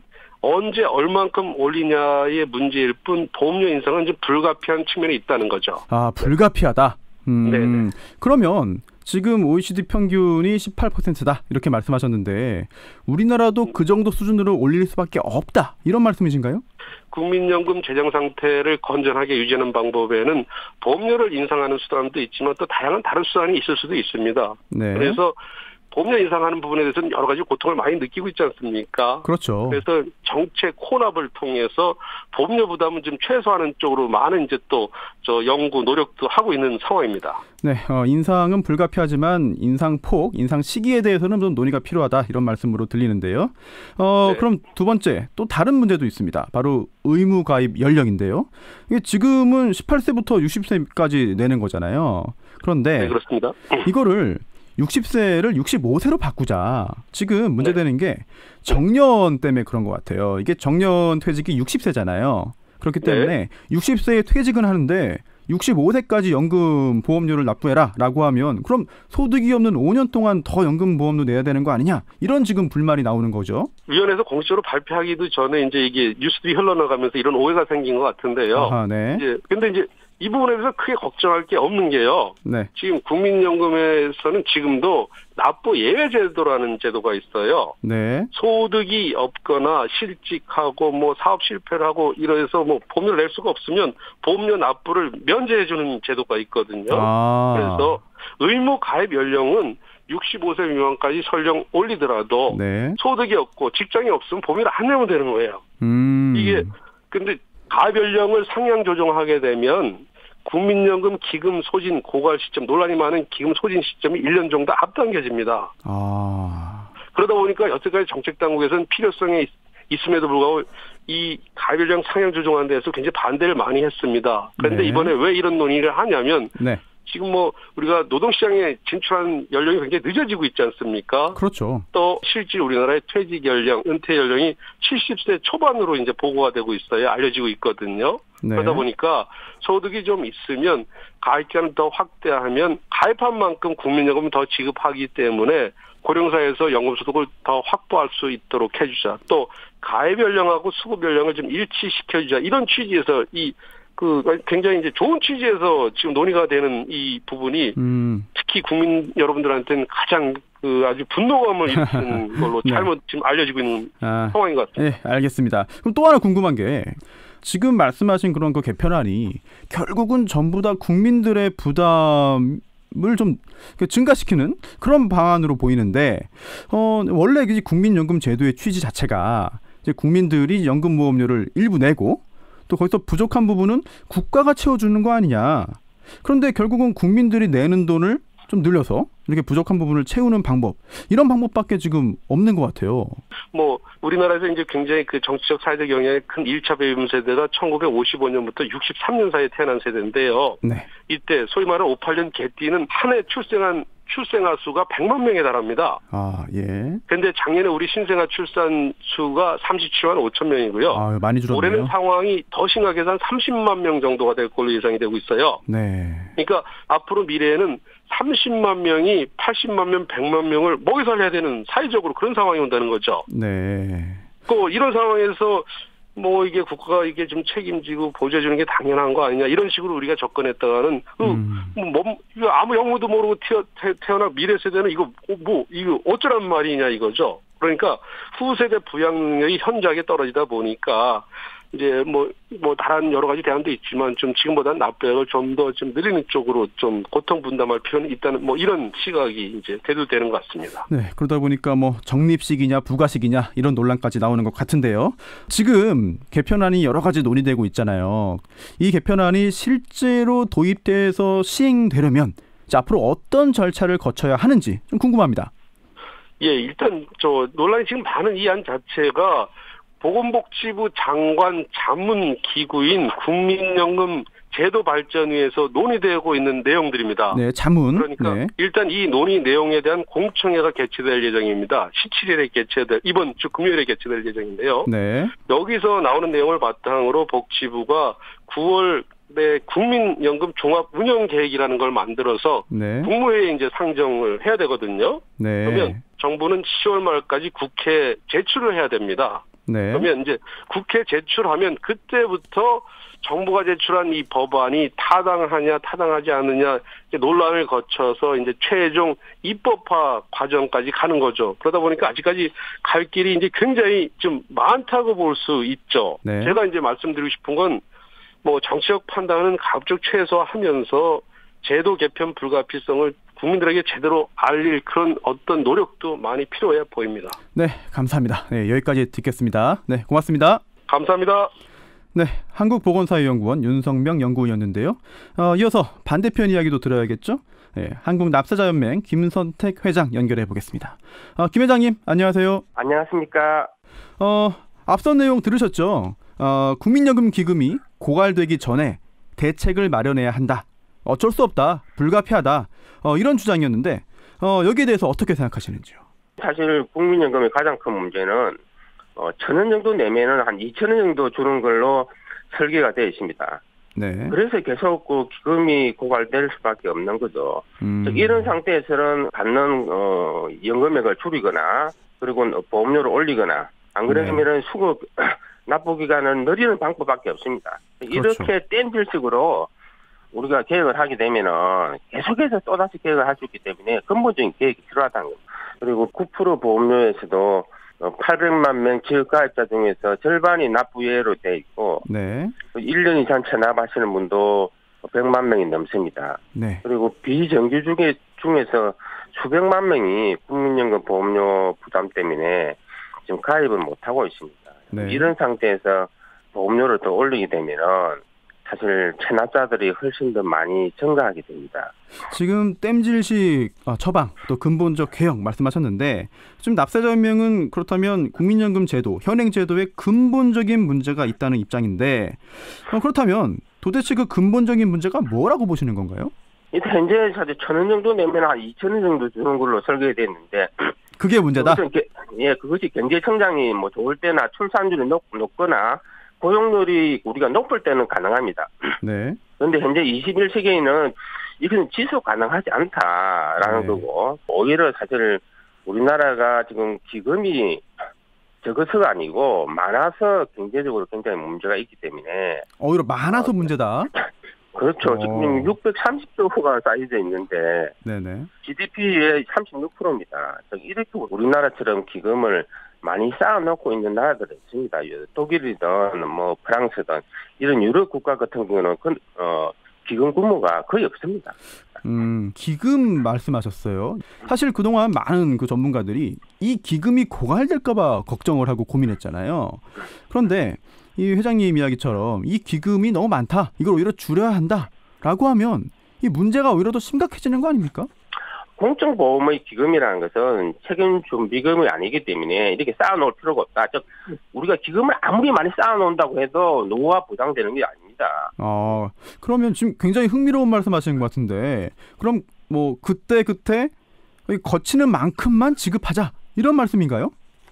언제 얼만큼 올리냐의 문제일 뿐 보험료 인상은 좀 불가피한 측면이 있다는 거죠. 아, 불가피하다. 네네. 그러면 지금 OECD 평균이 18%다 이렇게 말씀하셨는데 우리나라도 그 정도 수준으로 올릴 수밖에 없다 이런 말씀이신가요? 국민연금 재정 상태를 건전하게 유지하는 방법에는 보험료를 인상하는 수단도 있지만 또 다양한 다른 수단이 있을 수도 있습니다. 네. 그래서 보험료 인상하는 부분에 대해서는 여러 가지 고통을 많이 느끼고 있지 않습니까? 그렇죠. 그래서 정책 혼합을 통해서 보험료 부담은 좀 최소화하는 쪽으로 많은 이제 또 연구 노력도 하고 있는 상황입니다. 네, 인상은 불가피하지만 인상 폭, 인상 시기에 대해서는 좀 논의가 필요하다 이런 말씀으로 들리는데요. 네. 그럼 두 번째 또 다른 문제도 있습니다. 바로 의무 가입 연령인데요. 이게 지금은 18세부터 60세까지 내는 거잖아요. 그런데 네, 그렇습니다. 이거를 60세를 65세로 바꾸자. 지금 문제되는 게 정년 때문에 그런 것 같아요. 이게 정년 퇴직이 60세잖아요. 그렇기 때문에 60세에 퇴직은 하는데 65세까지 연금 보험료를 납부해라 라고 하면 그럼 소득이 없는 5년 동안 더 연금 보험료 내야 되는 거 아니냐 이런 지금 불만이 나오는 거죠. 위원회에서 공식적으로 발표하기도 전에 이제 이게 뉴스들이 흘러나가면서 이런 오해가 생긴 것 같은데요. 아하, 네. 근데 이제 이 부분에 대해서 크게 걱정할 게 없는 게요. 네. 지금 국민연금에서는 지금도 납부 예외 제도라는 제도가 있어요. 네. 소득이 없거나 실직하고 뭐 사업 실패를 하고 이래서 뭐 보험료를 낼 수가 없으면 보험료 납부를 면제해 주는 제도가 있거든요. 그래서 의무 가입 연령은 65세 미만까지 설령 올리더라도 네. 소득이 없고 직장이 없으면 보험료를 안 내면 되는 거예요. 이게 근데 가입 연령을 상향 조정하게 되면 국민연금 기금 소진 고갈 시점, 논란이 많은 기금 소진 시점이 1년 정도 앞당겨집니다. 그러다 보니까 여태까지 정책당국에서는 필요성이 있음에도 불구하고 이 가입 연령 상향 조정하는 데서 굉장히 반대를 많이 했습니다. 그런데 네. 이번에 왜 이런 논의를 하냐면 네. 지금 뭐 우리가 노동시장에 진출하는 연령이 굉장히 늦어지고 있지 않습니까? 그렇죠. 또 실질 우리나라의 퇴직 연령, 은퇴 연령이 70세 초반으로 이제 보고가 되고 있어요. 알려지고 있거든요. 네. 그러다 보니까 소득이 좀 있으면 가입 기간을 더 확대하면 가입한 만큼 국민연금을 더 지급하기 때문에 고령사에서 연금소득을 더 확보할 수 있도록 해주자. 또 가입 연령하고 수급 연령을 좀 일치시켜주자. 이런 취지에서 굉장히 이제 좋은 취지에서 지금 논의가 되는 이 부분이 특히 국민 여러분들한테는 가장 아주 분노감을 일으키는 걸로 네. 잘못 지금 알려지고 있는 상황인 것 같습니다. 네, 알겠습니다. 그럼 또 하나 궁금한 게 지금 말씀하신 그런 그 개편안이 결국은 전부 다 국민들의 부담을 좀 증가시키는 그런 방안으로 보이는데 원래 이제 국민연금 제도의 취지 자체가 이제 국민들이 연금보험료를 일부 내고 또 거기서 부족한 부분은 국가가 채워주는 거 아니냐. 그런데 결국은 국민들이 내는 돈을 좀 늘려서 이렇게 부족한 부분을 채우는 방법, 이런 방법밖에 지금 없는 것 같아요. 뭐 우리나라에서 이제 굉장히 그 정치적 사회적 영향이 큰 1차 배임 세대가 1955년부터 63년 사이에 태어난 세대인데요. 네. 이때 소위 말하는 58년 개띠는 한 해 출생아 수가 100만 명에 달합니다. 예. 근데 작년에 우리 신생아 출산 수가 37만 5천 명이고요. 많이 줄었네요. 올해는 상황이 더 심하게서 한 30만 명 정도가 될 걸로 예상이 되고 있어요. 네. 그러니까 앞으로 미래에는 30만 명이 80만 명, 100만 명을 먹여 살려야 되는 사회적으로 그런 상황이 온다는 거죠. 네. 이런 상황에서 뭐 이게 국가가 이게 좀 책임지고 보조해주는 게 당연한 거 아니냐 이런 식으로 우리가 접근했다가는 이거 아무 영어도 모르고 태어나 미래 세대는 이거 어쩌란 말이냐 이거죠. 그러니까 후세대 부양 능력이 현저하게 떨어지다 보니까 이제 뭐 다른 여러 가지 대안도 있지만 좀 지금보다는 납부액을 좀 더 좀 늘리는 쪽으로 좀 고통 분담할 필요는 있다는 뭐 이런 시각이 이제 대두되는 것 같습니다. 네, 그러다 보니까 뭐 적립식이냐 부가식이냐 이런 논란까지 나오는 것 같은데요. 지금 개편안이 여러 가지 논의되고 있잖아요. 이 개편안이 실제로 도입돼서 시행되려면 이제 앞으로 어떤 절차를 거쳐야 하는지 좀 궁금합니다. 예, 일단 논란이 지금 많은 이 안 자체가 보건복지부 장관 자문 기구인 국민연금 제도발전위에서 논의되고 있는 내용들입니다. 네, 자문. 그러니까 네. 일단 이 논의 내용에 대한 공청회가 개최될 예정입니다. 17일에 이번 주 금요일에 개최될 예정인데요. 네. 여기서 나오는 내용을 바탕으로 복지부가 9월 내 국민연금 종합 운영 계획이라는 걸 만들어서 네. 국무회의에 이제 상정을 해야 되거든요. 네. 그러면 정부는 10월 말까지 국회에 제출을 해야 됩니다. 네. 그러면 이제 국회 제출하면 그때부터 정부가 제출한 이 법안이 타당하냐 타당하지 않느냐 논란을 거쳐서 이제 최종 입법화 과정까지 가는 거죠. 그러다 보니까 아직까지 갈 길이 이제 굉장히 좀 많다고 볼 수 있죠. 네. 제가 이제 말씀드리고 싶은 건 뭐 정치적 판단은 가급적 최소화하면서 제도 개편 불가피성을 국민들에게 제대로 알릴 그런 어떤 노력도 많이 필요해 보입니다. 네, 감사합니다. 네, 여기까지 듣겠습니다. 네, 고맙습니다. 감사합니다. 네, 한국보건사회연구원 윤성명 연구위원인데요. 이어서 반대편 이야기도 들어야겠죠? 네, 한국납세자연맹 김선택 회장 연결해 보겠습니다. 김 회장님, 안녕하세요. 안녕하십니까. 앞선 내용 들으셨죠? 국민연금 기금이 고갈되기 전에 대책을 마련해야 한다. 어쩔 수 없다. 불가피하다. 이런 주장이었는데 여기에 대해서 어떻게 생각하시는지요? 사실 국민연금의 가장 큰 문제는 1,000원 정도 내면은 한 2,000원 정도 주는 걸로 설계가 되어 있습니다. 네. 그래서 계속 그 기금이 고갈될 수밖에 없는 거죠. 즉 이런 상태에서는 받는 연금액을 줄이거나 그리고 보험료를 올리거나 안 그러면은 수급 납부 기간을 늘리는 방법밖에 없습니다. 그렇죠. 이렇게 땜질식으로 우리가 개혁을 하게 되면은 계속해서 또다시 개혁을 할 수 있기 때문에 근본적인 개혁이 필요하다는 겁니다. 그리고 9% 보험료에서도 800만 명 지역가입자 중에서 절반이 납부예외로 돼 있고, 네. 1년 이상 체납하시는 분도 100만 명이 넘습니다. 네. 그리고 비정규 중에서 수백만 명이 국민연금 보험료 부담 때문에 지금 가입을 못하고 있습니다. 네. 이런 상태에서 보험료를 더 올리게 되면은 사실 체납자들이 훨씬 더 많이 증가하게 됩니다. 지금 땜질식 처방 또 근본적 개혁 말씀하셨는데 지금 납세자연맹은 그렇다면 국민연금 제도, 현행 제도에 근본적인 문제가 있다는 입장인데 그렇다면 도대체 그 근본적인 문제가 뭐라고 보시는 건가요? 현재 사실 1,000원 정도 내면 한 2,000원 정도 주는 걸로 설계됐는데 그게 문제다? 그것이 경제 성장이 뭐 좋을 때나 출산율이 높거나 고용률이 우리가 높을 때는 가능합니다. 네. 그런데 현재 21세기에는 이건 지속 가능하지 않다라는 네. 거고 오히려 사실 우리나라가 지금 기금이 적어서가 아니고 많아서 경제적으로 굉장히 문제가 있기 때문에 오히려 많아서 문제다. 그렇죠. 지금 630조가 쌓여져 있는데 네네. GDP의 36%입니다. 이렇게 우리나라처럼 기금을 많이 쌓아놓고 있는 나라들이 있습니다. 독일이든 뭐 프랑스든 이런 유럽 국가 같은 경우는 기금 규모가 거의 없습니다. 기금 말씀하셨어요. 사실 그동안 많은 그 전문가들이 이 기금이 고갈될까 봐 걱정을 하고 고민했잖아요. 그런데 이 회장님 이야기처럼 이 기금이 너무 많다. 이걸 오히려 줄여야 한다라고 하면 이 문제가 오히려 더 심각해지는 거 아닙니까? 공적보험의 기금이라는 것은 책임 준비금이 아니기 때문에 이렇게 쌓아놓을 필요가 없다. 즉 우리가 기금을 아무리 많이 쌓아놓는다고 해도 노후가 보장되는 게 아닙니다. 그러면 지금 굉장히 흥미로운 말씀하시는 것 같은데 그럼 뭐 그때 거치는 만큼만 지급하자 이런 말씀인가요?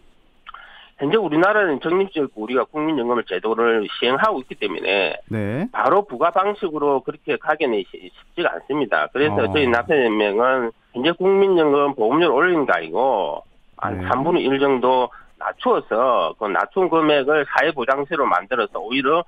현재 우리나라는 적립적 우리가 국민연금을 제도를 시행하고 있기 때문에 네. 바로 부과 방식으로 그렇게 가기는 쉽지가 않습니다. 그래서 저희 납세연맹은 현재 국민연금 보험료를 올리는 게 아니고 한 3분의 1 정도 낮추어서 그 낮춘 금액을 사회보장세로 만들어서 오히려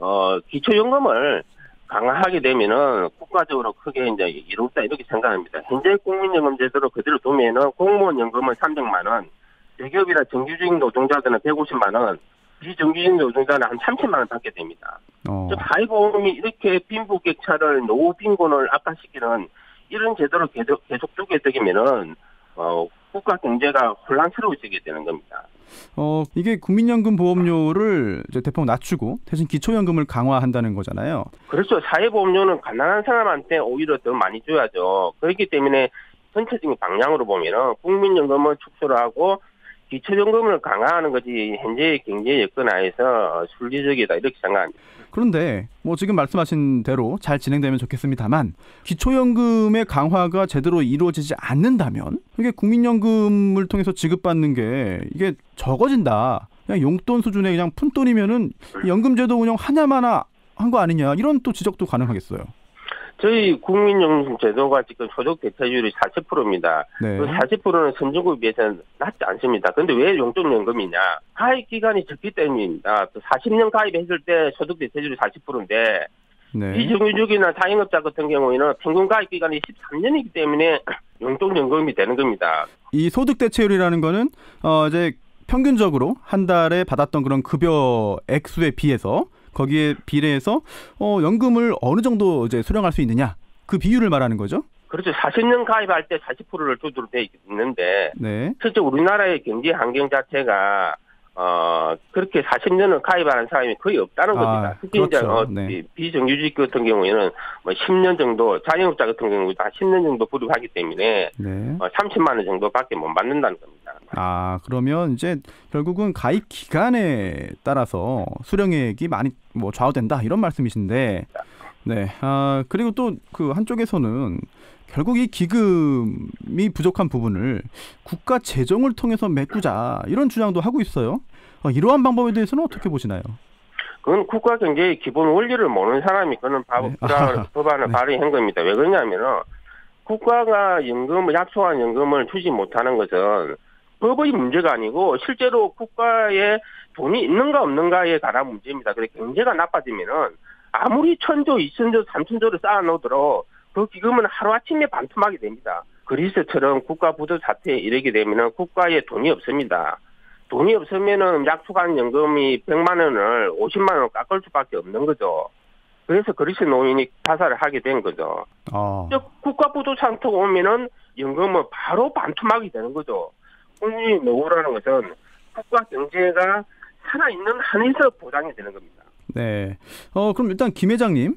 기초연금을 강화하게 되면은 국가적으로 크게 이제 이롭다 이렇게 생각합니다. 현재 국민연금 제도로 그대로 두면은 공무원 연금은 300만 원. 대기업이나 정규직 노동자들은 150만 원, 비정규직 노동자는 한 30만 원 받게 됩니다. 즉 사회보험이 이렇게 빈부격차를 노후 빈곤을 악화시키는 이런 제도를 계속 두게 되면은 국가 경제가 혼란스러워지게 되는 겁니다. 이게 국민연금 보험료를 이제 대폭 낮추고 대신 기초연금을 강화한다는 거잖아요. 그렇죠. 사회보험료는 가난한 사람한테 오히려 더 많이 줘야죠. 그렇기 때문에 전체적인 방향으로 보면은 국민연금을 축소를 하고 기초연금을 강화하는 것이 현재의 경제 여건 하에서 순리적이다 이렇게 생각합니다. 그런데 뭐 지금 말씀하신 대로 잘 진행되면 좋겠습니다만 기초연금의 강화가 제대로 이루어지지 않는다면 이게 국민연금을 통해서 지급받는 게 이게 적어진다. 그냥 용돈 수준의 그냥 푼돈이면은 연금제도 운영 하냐마나 한 거 아니냐 이런 또 지적도 가능하겠어요. 저희 국민연금 제도가 지금 소득 대체율이 40%입니다. 네. 그 40%는 선진국에 비해서는 낮지 않습니다. 그런데 왜 용적연금이냐? 가입 기간이 적기 때문입니다. 40년 가입했을 때 소득 대체율이 40%인데 네. 비정규직이나 자영업자 같은 경우에는 평균 가입 기간이 13년이기 때문에 용적연금이 되는 겁니다. 이 소득 대체율이라는 거는 이제 평균적으로 한 달에 받았던 그런 급여 액수에 비해서 거기에 비례해서 연금을 어느 정도 이제 수령할 수 있느냐 그 비율을 말하는 거죠. 그렇죠. 40년 가입할 때 40%를 두도록 돼 있는데 네. 실제 우리나라의 경제 환경 자체가 그렇게 40년을 가입하는 사람이 거의 없다는 겁니다. 특히 그렇죠. 이제 비정규직 같은 경우에는 뭐 10년 정도, 자영업자 같은 경우는 한 10년 정도 불입하기 때문에 네. 30만 원 정도밖에 못 받는다는 겁니다. 그러면 이제 결국은 가입 기간에 따라서 수령액이 많이 뭐 좌우된다 이런 말씀이신데, 네. 그리고 또 그 한쪽에서는 결국 이 기금이 부족한 부분을 국가 재정을 통해서 메꾸자 이런 주장도 하고 있어요. 이러한 방법에 대해서는 어떻게 보시나요? 그건 국가 경제의 기본 원리를 모르는 사람이 그런 법안을 발의한 겁니다. 왜 그러냐면은 국가가 약속한 연금을 주지 못하는 것은 법의 문제가 아니고 실제로 국가에 돈이 있는가 없는가에 관한 문제입니다. 그래서 경제가 나빠지면은 아무리 1,000조, 2,000조, 3,000조를 쌓아놓도록 그 기금은 하루아침에 반토막이 됩니다. 그리스처럼 국가 부도 사태에 이르게 되면은 국가에 돈이 없습니다. 돈이 없으면은 약속한 연금이 100만 원을 50만 원을 깎을 수밖에 없는 거죠. 그래서 그리스 노인이 자살을 하게 된 거죠. 국가 부도 상태가 오면은 연금은 바로 반토막이 되는 거죠. 국민 노후라는 것은 국가 경제가 살아있는 한에서 보장이 되는 겁니다. 네. 그럼 일단 김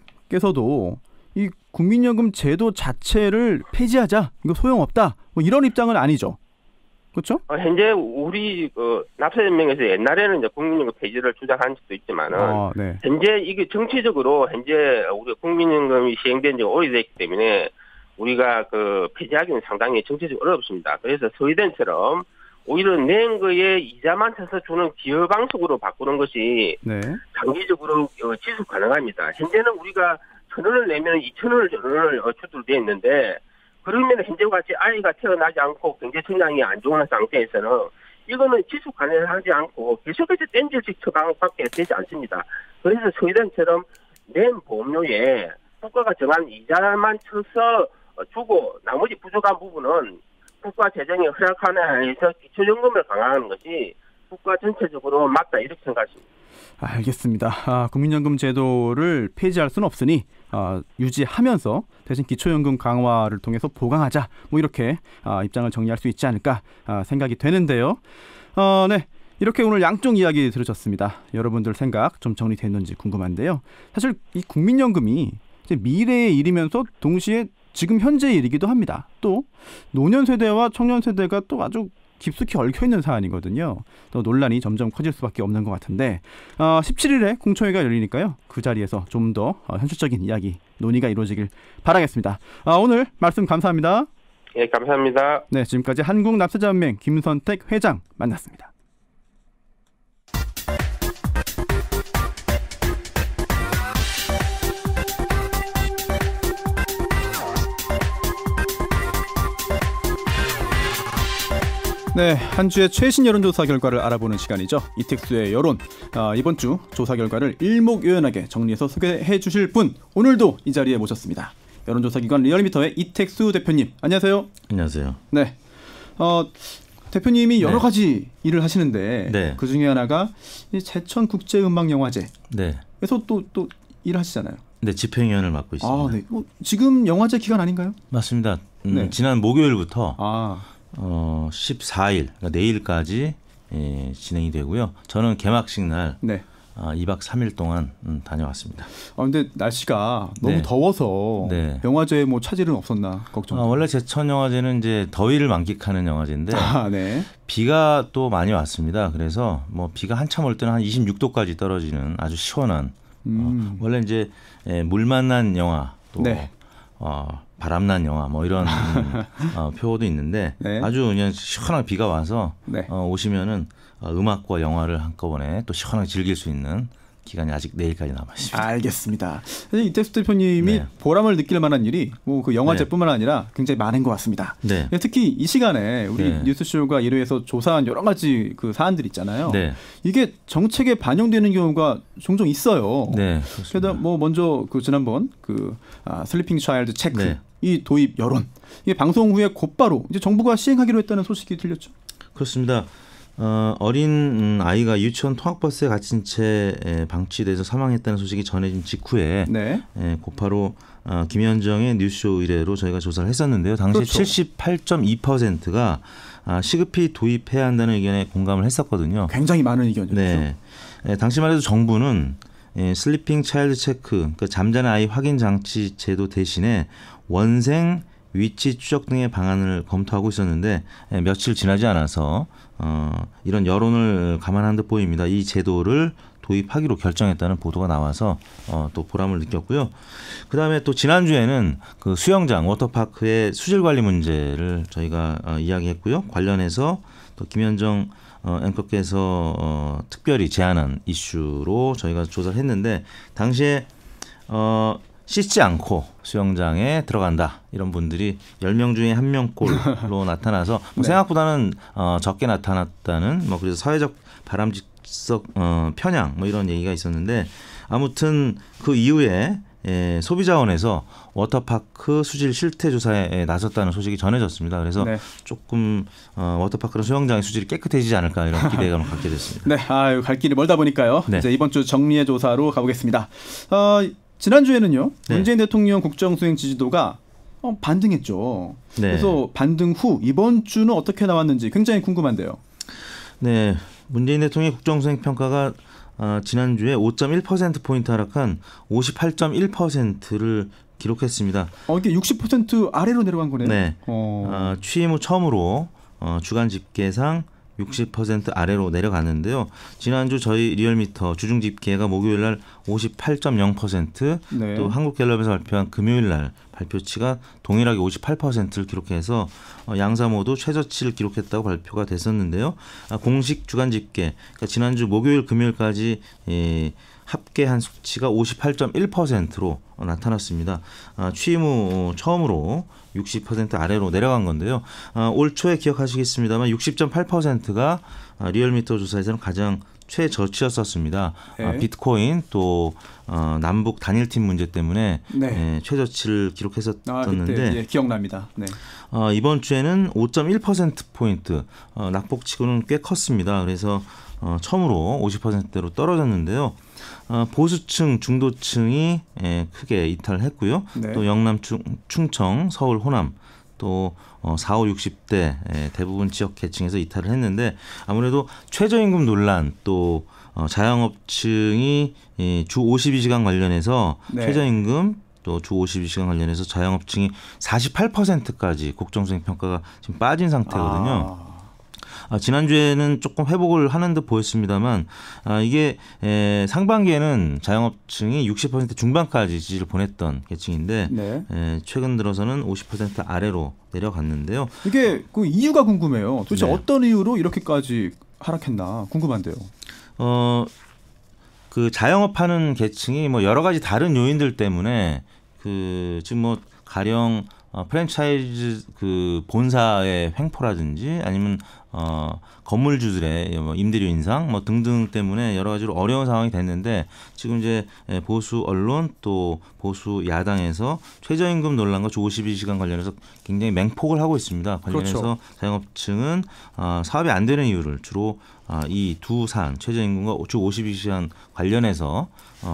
회장님께서도 이 국민연금 제도 자체를 폐지하자, 이거 소용없다, 뭐 이런 입장은 아니죠. 그렇죠? 현재 우리 납세연맹에서 옛날에는 이제 국민연금 폐지를 주장한 적도 있지만은 네. 현재 이게 정치적으로 현재 우리 국민연금이 시행된 지가 오래됐기 때문에 우리가 폐지하기는 상당히 정치적으로 어렵습니다. 그래서 서울대처럼 오히려 낸 거에 이자만 쳐서 주는 기여 방식으로 바꾸는 것이 장기적으로 지속 가능합니다. 현재는 우리가 1,000원을 내면 2,000원을 주도록 되어 있는데 그러면 현재와 같이 아이가 태어나지 않고 경제 성장이 안 좋은 상태에서는 이거는 지속 가능하지 않고 계속해서 땜질식 처방밖에 되지 않습니다. 그래서 서울대처럼 낸 보험료에 국가가 정한 이자만 쳐서 주고 나머지 부족한 부분은 국가 재정이 허락하는 한에서 기초연금을 강화하는 것이 국가 전체적으로 맞다 이렇게 생각합니다. 알겠습니다. 국민연금 제도를 폐지할 수는 없으니 유지하면서 대신 기초연금 강화를 통해서 보강하자, 뭐 이렇게 입장을 정리할 수 있지 않을까 생각이 되는데요. 네. 이렇게 오늘 양쪽 이야기 들으셨습니다. 여러분들 생각 좀 정리됐는지 궁금한데요. 사실 이 국민연금이 이제 미래의 일이면서 동시에 지금 현재의 일이기도 합니다. 또 노년 세대와 청년 세대가 또 아주 깊숙이 얽혀있는 사안이거든요. 또 논란이 점점 커질 수밖에 없는 것 같은데 17일에 공청회가 열리니까요. 그 자리에서 좀 더 현실적인 이야기, 논의가 이루어지길 바라겠습니다. 오늘 말씀 감사합니다. 네, 감사합니다. 네, 지금까지 한국납세자연맹 김선택 회장 만났습니다. 네, 한 주의 최신 여론조사 결과를 알아보는 시간이죠. 이택수의 여론. 이번 주 조사 결과를 일목요연하게 정리해서 소개해 주실 분, 오늘도 이 자리에 모셨습니다. 여론조사기관 리얼미터의 이택수 대표님, 안녕하세요. 안녕하세요. 네, 대표님이 여러 가지 일을 하시는데 그 중에 하나가 제천국제음악영화제에서 또 일하시잖아요. 네, 집행위원을 맡고 있습니다. 네. 지금 영화제 기간 아닌가요? 맞습니다. 지난 목요일부터 14일, 그러니까 내일까지 진행이 되고요. 저는 개막식 날 2박 3일 동안 다녀왔습니다. 근데 날씨가 너무 더워서 영화제에 뭐 차질은 없었나 걱정. 원래 제천영화제는 이제 더위를 만끽하는 영화제인데 비가 또 많이 왔습니다. 그래서 뭐 비가 한참 올 때는 한 26도까지 떨어지는 아주 시원한 원래 이제 물 만난 영화 또 바람난 영화 뭐 이런 표어도 있는데 아주 그냥 시원하게 비가 와서 오시면은 음악과 영화를 한꺼번에 또 시원하게 즐길 수 있는 기간이 아직 내일까지 남아 있습니다. 알겠습니다. 이태수 대표님이 보람을 느낄 만한 일이 뭐 그 영화제뿐만 아니라 굉장히 많은 것 같습니다. 특히 이 시간에 우리 뉴스쇼가 1회에서 조사한 여러 가지 그 사안들 있잖아요. 이게 정책에 반영되는 경우가 종종 있어요. 그래서 뭐 먼저 그 지난번 그 슬리핑 차일드 체크 이 도입 여론 이게 방송 후에 곧바로 이제 정부가 시행하기로 했다는 소식이 들렸죠. 그렇습니다. 어린 아이가 유치원 통학버스에 갇힌 채 방치돼서 사망했다는 소식이 전해진 직후에 곧바로 김현정의 뉴스쇼 의뢰로 저희가 조사를 했었는데요. 당시 78.2%가 시급히 도입해야 한다는 의견에 공감을 했었거든요. 굉장히 많은 의견이었죠. 당시만 해도 정부는 슬리핑 차일드 체크, 그러니까 잠자는 아이 확인 장치 제도 대신에 원생 위치 추적 등의 방안을 검토하고 있었는데 며칠 지나지 않아서 이런 여론을 감안한 듯 보입니다. 이 제도를 도입하기로 결정했다는 보도가 나와서 또 보람을 느꼈고요. 그다음에 또 지난주에는 그 수영장 워터파크의 수질 관리 문제를 저희가 이야기했고요. 관련해서 또 김현정 앵커께서 특별히 제안한 이슈로 저희가 조사를 했는데 당시에 씻지 않고 수영장에 들어간다 이런 분들이 10명 중에 1명꼴로 나타나서 뭐 생각보다는 적게 나타났다는 뭐 그래서 사회적 바람직성 편향 뭐 이런 얘기가 있었는데 아무튼 그 이후에 소비자원에서 워터파크 수질 실태 조사에 나섰다는 소식이 전해졌습니다. 그래서 조금 워터파크나 수영장의 수질이 깨끗해지지 않을까 이런 기대감을 갖게 됐습니다. 갈 길이 멀다 보니까요. 이제 이번 주 정리의 조사로 가보겠습니다. 지난주에는요. 문재인 대통령 국정수행 지지도가 반등했죠. 그래서 반등 후 이번 주는 어떻게 나왔는지 굉장히 궁금한데요. 문재인 대통령의 국정수행 평가가 지난주에 5.1%포인트 하락한 58.1%를 기록했습니다. 이게 60% 아래로 내려간 거네요. 취임 후 처음으로 주간 집계상 60% 아래로 내려갔는데요. 지난주 저희 리얼미터 주중 집계가 목요일 날 58.0%, 또 한국갤럽에서 발표한 금요일 날 발표치가 동일하게 58%를 기록해서 양사 모두 최저치를 기록했다고 발표가 됐었는데요. 공식 주간 집계, 그러니까 지난주 목요일 금요일까지 합계한 수치가 58.1%로 나타났습니다. 취임 후 처음으로 60% 아래로 내려간 건데요. 올 초에 기억하시겠습니다만 60.8%가 리얼미터 조사에서는 가장 최저치였었습니다. 비트코인 또 남북 단일팀 문제 때문에 최저치를 기록했었는데 그때, 기억납니다. 이번 주에는 5.1%포인트 낙폭치고는 꽤 컸습니다. 그래서 처음으로 50%대로 떨어졌는데요. 보수층, 중도층이 크게 이탈을 했고요. 또 영남, 충청, 서울, 호남 또 4, 5, 60대 대부분 지역 계층에서 이탈을 했는데 아무래도 최저임금 논란 또 자영업층이 주 52시간 관련해서 최저임금 또 주 52시간 관련해서 자영업층이 48%까지 국정수행 평가가 지금 빠진 상태거든요. 지난주에는 조금 회복을 하는 듯 보였습니다만 이게 상반기에는 자영업층이 60% 중반까지 지지를 보냈던 계층인데 최근 들어서는 50% 아래로 내려갔는데요. 이게 그 이유가 궁금해요. 도대체 어떤 이유로 이렇게까지 하락했나 궁금한데요. 그 자영업하는 계층이 뭐 여러 가지 다른 요인들 때문에 지금 뭐 가령 프랜차이즈 그 본사의 횡포라든지 아니면 건물주들의 뭐 임대료 인상 뭐 등등 때문에 여러 가지로 어려운 상황이 됐는데 지금 이제 보수 언론 또 보수 야당에서 최저임금 논란과 주 52시간 관련해서 굉장히 맹폭을 하고 있습니다. 관련해서 자영업층은 사업이 안 되는 이유를 주로 이 두 사안 최저임금과 주 52시간 관련해서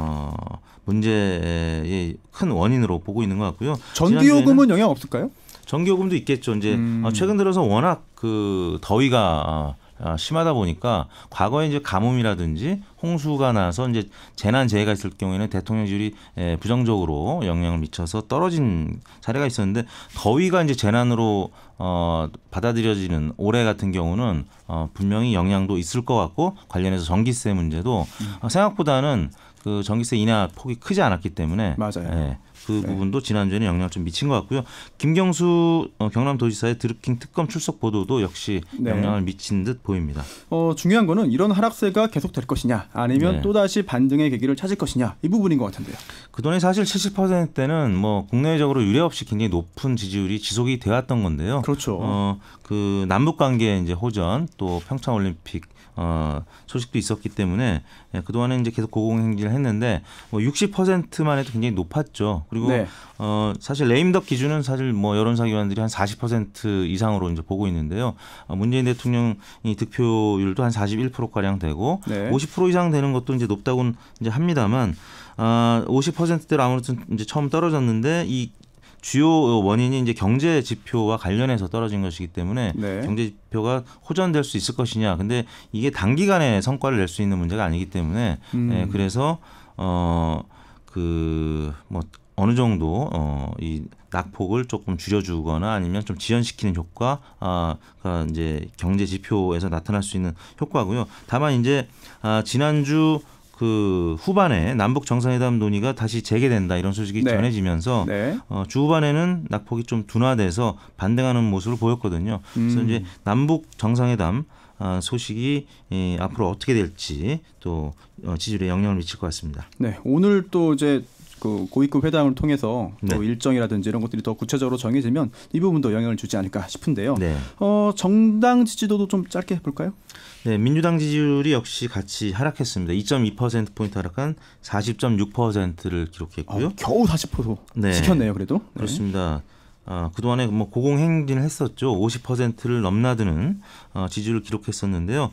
문제의 큰 원인으로 보고 있는 것 같고요. 전기요금은 영향 없을까요? 전기요금도 있겠죠. 이제 최근 들어서 워낙 그 더위가 심하다 보니까 과거에 이제 가뭄이라든지 홍수가 나서 이제 재난 재해가 있을 경우에는 대통령 지지율이 부정적으로 영향을 미쳐서 떨어진 사례가 있었는데 더위가 이제 재난으로 받아들여지는 올해 같은 경우는 분명히 영향도 있을 것 같고 관련해서 전기세 문제도 생각보다는 그 전기세 인하 폭이 크지 않았기 때문에 그 부분도 지난주에는 영향을 좀 미친 것 같고요. 김경수 경남도지사의 드루킹 특검 출석 보도도 역시 영향을 미친 듯 보입니다. 중요한 거는 이런 하락세가 계속될 것이냐 아니면 또다시 반등의 계기를 찾을 것이냐 이 부분인 것 같은데요. 그동안에 사실 70%대는 뭐 국내적으로 유례 없이 굉장히 높은 지지율이 지속이 되었던 건데요. 그렇죠. 그 남북 관계 이제 호전 또 평창 올림픽 소식도 있었기 때문에 그동안에 이제 계속 고공행진을 했는데 뭐 60%만 해도 굉장히 높았죠. 그리고 사실 레임덕 기준은 사실 뭐 여론사기관들이 한 40% 이상으로 이제 보고 있는데요. 문재인 대통령이 득표율도 한 41%가량 되고 50% 이상 되는 것도 이제 높다고는 이제 합니다만 50%대로 아무래도 이제 처음 떨어졌는데 이 주요 원인이 이제 경제 지표와 관련해서 떨어진 것이기 때문에 경제 지표가 호전될 수 있을 것이냐. 근데 이게 단기간에 성과를 낼 수 있는 문제가 아니기 때문에 그래서 그 뭐 어느 정도 이 낙폭을 조금 줄여주거나 아니면 좀 지연시키는 효과가 이제 경제 지표에서 나타날 수 있는 효과고요. 다만 이제 지난주 그 후반에 남북 정상회담 논의가 다시 재개된다 이런 소식이 전해지면서 주 후반에는 낙폭이 좀 둔화돼서 반등하는 모습을 보였거든요. 그래서 이제 남북 정상회담 소식이 앞으로 어떻게 될지 또 지지율에 영향을 미칠 것 같습니다. 네, 오늘 또 이제 그 고위급 회담을 통해서 또 일정이라든지 이런 것들이 더 구체적으로 정해지면 이 부분도 영향을 주지 않을까 싶은데요. 정당 지지도도 좀 짧게 볼까요? 네, 민주당 지지율이 역시 같이 하락했습니다. 2.2%포인트 하락한 40.6%를 기록했고요. 겨우 40% 지켰네요, 그래도. 그렇습니다. 그동안에 뭐 고공행진을 했었죠. 50%를 넘나드는 지지율을 기록했었는데요.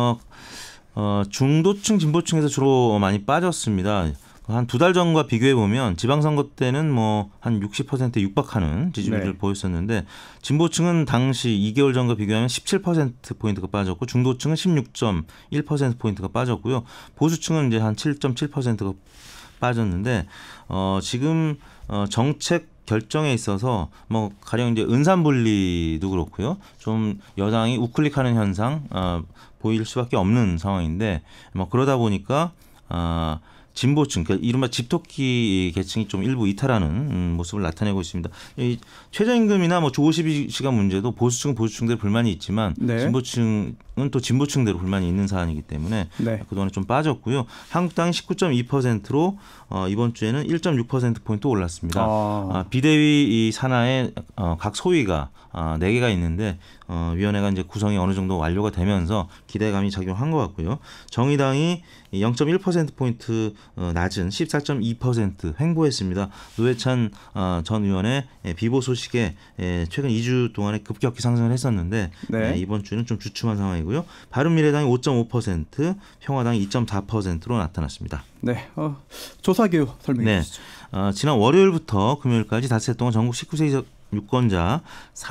중도층, 진보층에서 주로 많이 빠졌습니다. 한 두 달 전과 비교해 보면 지방선거 때는 뭐 한 60%에 육박하는 지지율을 보였었는데 진보층은 당시 2개월 전과 비교하면 17%포인트가 빠졌고 중도층은 16.1%포인트가 빠졌고요. 보수층은 이제 한 7.7%가 빠졌는데 지금 정책 결정에 있어서 뭐 가령 이제 은산분리도 그렇고요. 좀 여당이 우클릭하는 현상 보일 수밖에 없는 상황인데 뭐 그러다 보니까 진보층, 그러니까 이른바 집토끼 계층이 좀 일부 이탈하는 모습을 나타내고 있습니다. 이 최저임금이나 뭐 주 52시간 문제도 보수층은 보수층대로 불만이 있지만 진보층은 또 진보층대로 불만이 있는 사안이기 때문에 그동안에 좀 빠졌고요. 한국당이 19.2%로 이번 주에는 1.6%포인트 올랐습니다. 비대위 이 산하에 각 소위가 4개가 있는데 위원회가 이제 구성이 어느 정도 완료가 되면서 기대감이 작용한 것 같고요. 정의당이 0.1%포인트 낮은 14.2% 횡보했습니다. 노회찬 전 의원의 비보 소식에 최근 2주 동안에 급격히 상승을 했었는데 이번 주는 좀 주춤한 상황이고요. 바른미래당이 5.5%, 평화당이 2.4%로 나타났습니다. 네, 조사교 설명해 주시죠. 지난 월요일부터 금요일까지 닷새 동안 전국 19세 이상 유권자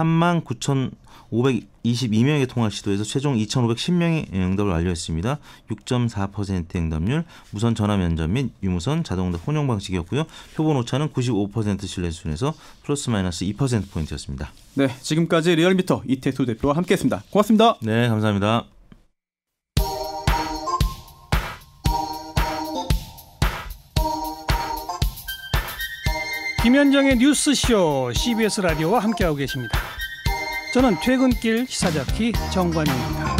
39,522명의 통화 시도에서 최종 2,510명이 응답을 완료했습니다. 6.4% 응답률, 무선 전화 면접 및 유무선 자동응답 혼용 방식이었고요. 표본 오차는 95% 신뢰 수준에서 플러스 마이너스 2%포인트였습니다. 네, 지금까지 리얼미터 이태수 대표와 함께했습니다. 고맙습니다. 네, 감사합니다. 김현정의 뉴스쇼 CBS 라디오와 함께하고 계십니다. 저는 퇴근길 시사잡기 정관용입니다.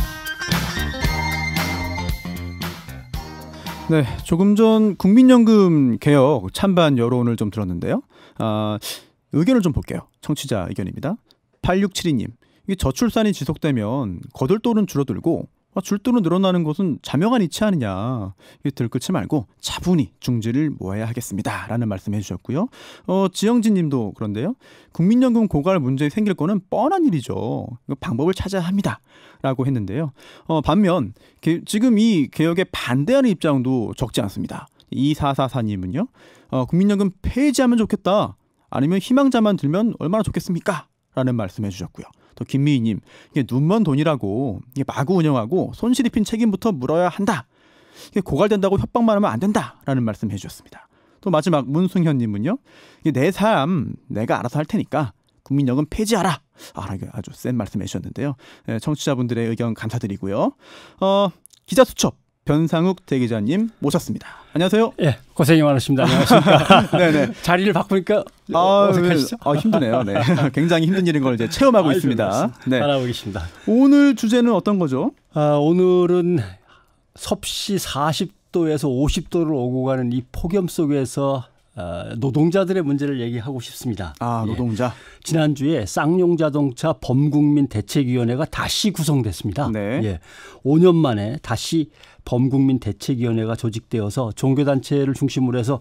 네, 조금 전 국민연금 개혁 찬반 여론을 좀 들었는데요. 의견을 좀 볼게요. 청취자 의견입니다. 8672님, 이게 저출산이 지속되면 거들돈은 줄어들고 줄돈은 늘어나는 것은 자명한 이치 아니냐. 들끓지 말고 차분히 중지를 모아야 하겠습니다. 라는 말씀 해주셨고요. 지영진 님도 그런데요. 국민연금 고갈 문제 생길 거는 뻔한 일이죠. 방법을 찾아야 합니다. 라고 했는데요. 반면 지금 이 개혁에 반대하는 입장도 적지 않습니다. 2444님은요. 국민연금 폐지하면 좋겠다. 아니면 희망자만 들면 얼마나 좋겠습니까? 라는 말씀 해주셨고요. 또 김미희님, 이게 눈먼 돈이라고 이게 마구 운영하고 손실 입힌 책임부터 물어야 한다. 이게 고갈된다고 협박만 하면 안 된다라는 말씀 해주셨습니다. 또 마지막 문승현님은요, 이게 내 삶 내가 알아서 할 테니까 국민연금 폐지하라. 이게 아주 센 말씀 해주셨는데요. 청취자분들의 의견 감사드리고요. 기자 수첩 변상욱 대기자님 모셨습니다. 안녕하세요. 예, 고생이 많으십니다. 안녕하십니까. 네네. 자리를 바꾸니까 어색하시죠? 힘드네요. 네. 굉장히 힘든 일인 걸 이제 체험하고 있습니다. 네. 알아보겠습니다. 오늘 주제는 어떤 거죠? 오늘은 섭씨 40도에서 50도를 오고 가는 이 폭염 속에서 노동자들의 문제를 얘기하고 싶습니다. 노동자. 예. 지난주에 쌍용자동차 범국민 대책위원회가 다시 구성됐습니다. 네. 예. 5년 만에 다시 범국민 대책위원회가 조직되어서 종교단체를 중심으로 해서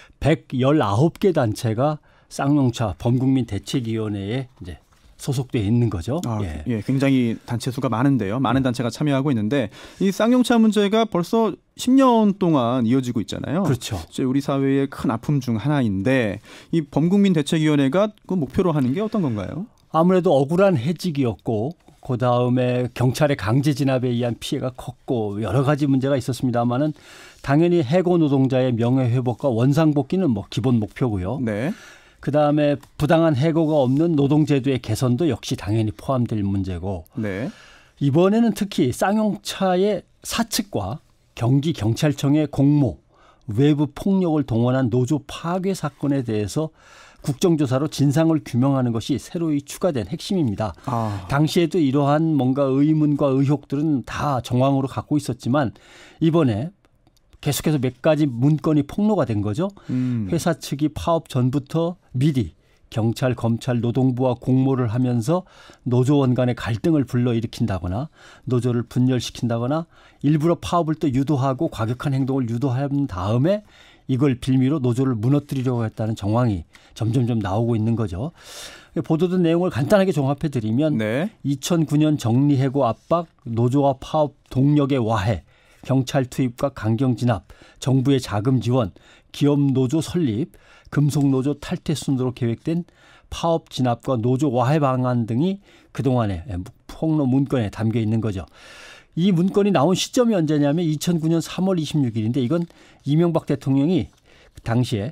119개 단체가 쌍용차 범국민 대책위원회에 이제 소속되어 있는 거죠. 예, 굉장히 단체 수가 많은데요. 많은 단체가 참여하고 있는데 이 쌍용차 문제가 벌써 10년 동안 이어지고 있잖아요. 그렇죠. 우리 사회의 큰 아픔 중 하나인데 이 범국민 대책위원회가 그 목표로 하는 게 어떤 건가요? 아무래도 억울한 해직이었고 그다음에 경찰의 강제 진압에 의한 피해가 컸고 여러 가지 문제가 있었습니다만은 당연히 해고 노동자의 명예회복과 원상복귀는 뭐 기본 목표고요. 네. 그다음에 부당한 해고가 없는 노동제도의 개선도 역시 당연히 포함될 문제고 네. 이번에는 특히 쌍용차의 사측과 경기경찰청의 공모, 외부 폭력을 동원한 노조 파괴 사건에 대해서 국정조사로 진상을 규명하는 것이 새로이 추가된 핵심입니다. 당시에도 이러한 뭔가 의문과 의혹들은 다 정황으로 갖고 있었지만 이번에 계속해서 몇 가지 문건이 폭로가 된 거죠. 회사 측이 파업 전부터 미리 경찰, 검찰, 노동부와 공모를 하면서 노조원 간의 갈등을 불러일으킨다거나 노조를 분열시킨다거나 일부러 파업을 또 유도하고 과격한 행동을 유도한 다음에 이걸 빌미로 노조를 무너뜨리려고 했다는 정황이 점점점 나오고 있는 거죠. 보도된 내용을 간단하게 종합해드리면 2009년 정리해고 압박, 노조와 파업 동력의 와해, 경찰 투입과 강경 진압, 정부의 자금 지원, 기업 노조 설립, 금속 노조 탈퇴 순으로 계획된 파업 진압과 노조 와해 방안 등이 그동안의 폭로 문건에 담겨 있는 거죠. 이 문건이 나온 시점이 언제냐면 2009년 3월 26일인데 이건 이명박 대통령이 당시에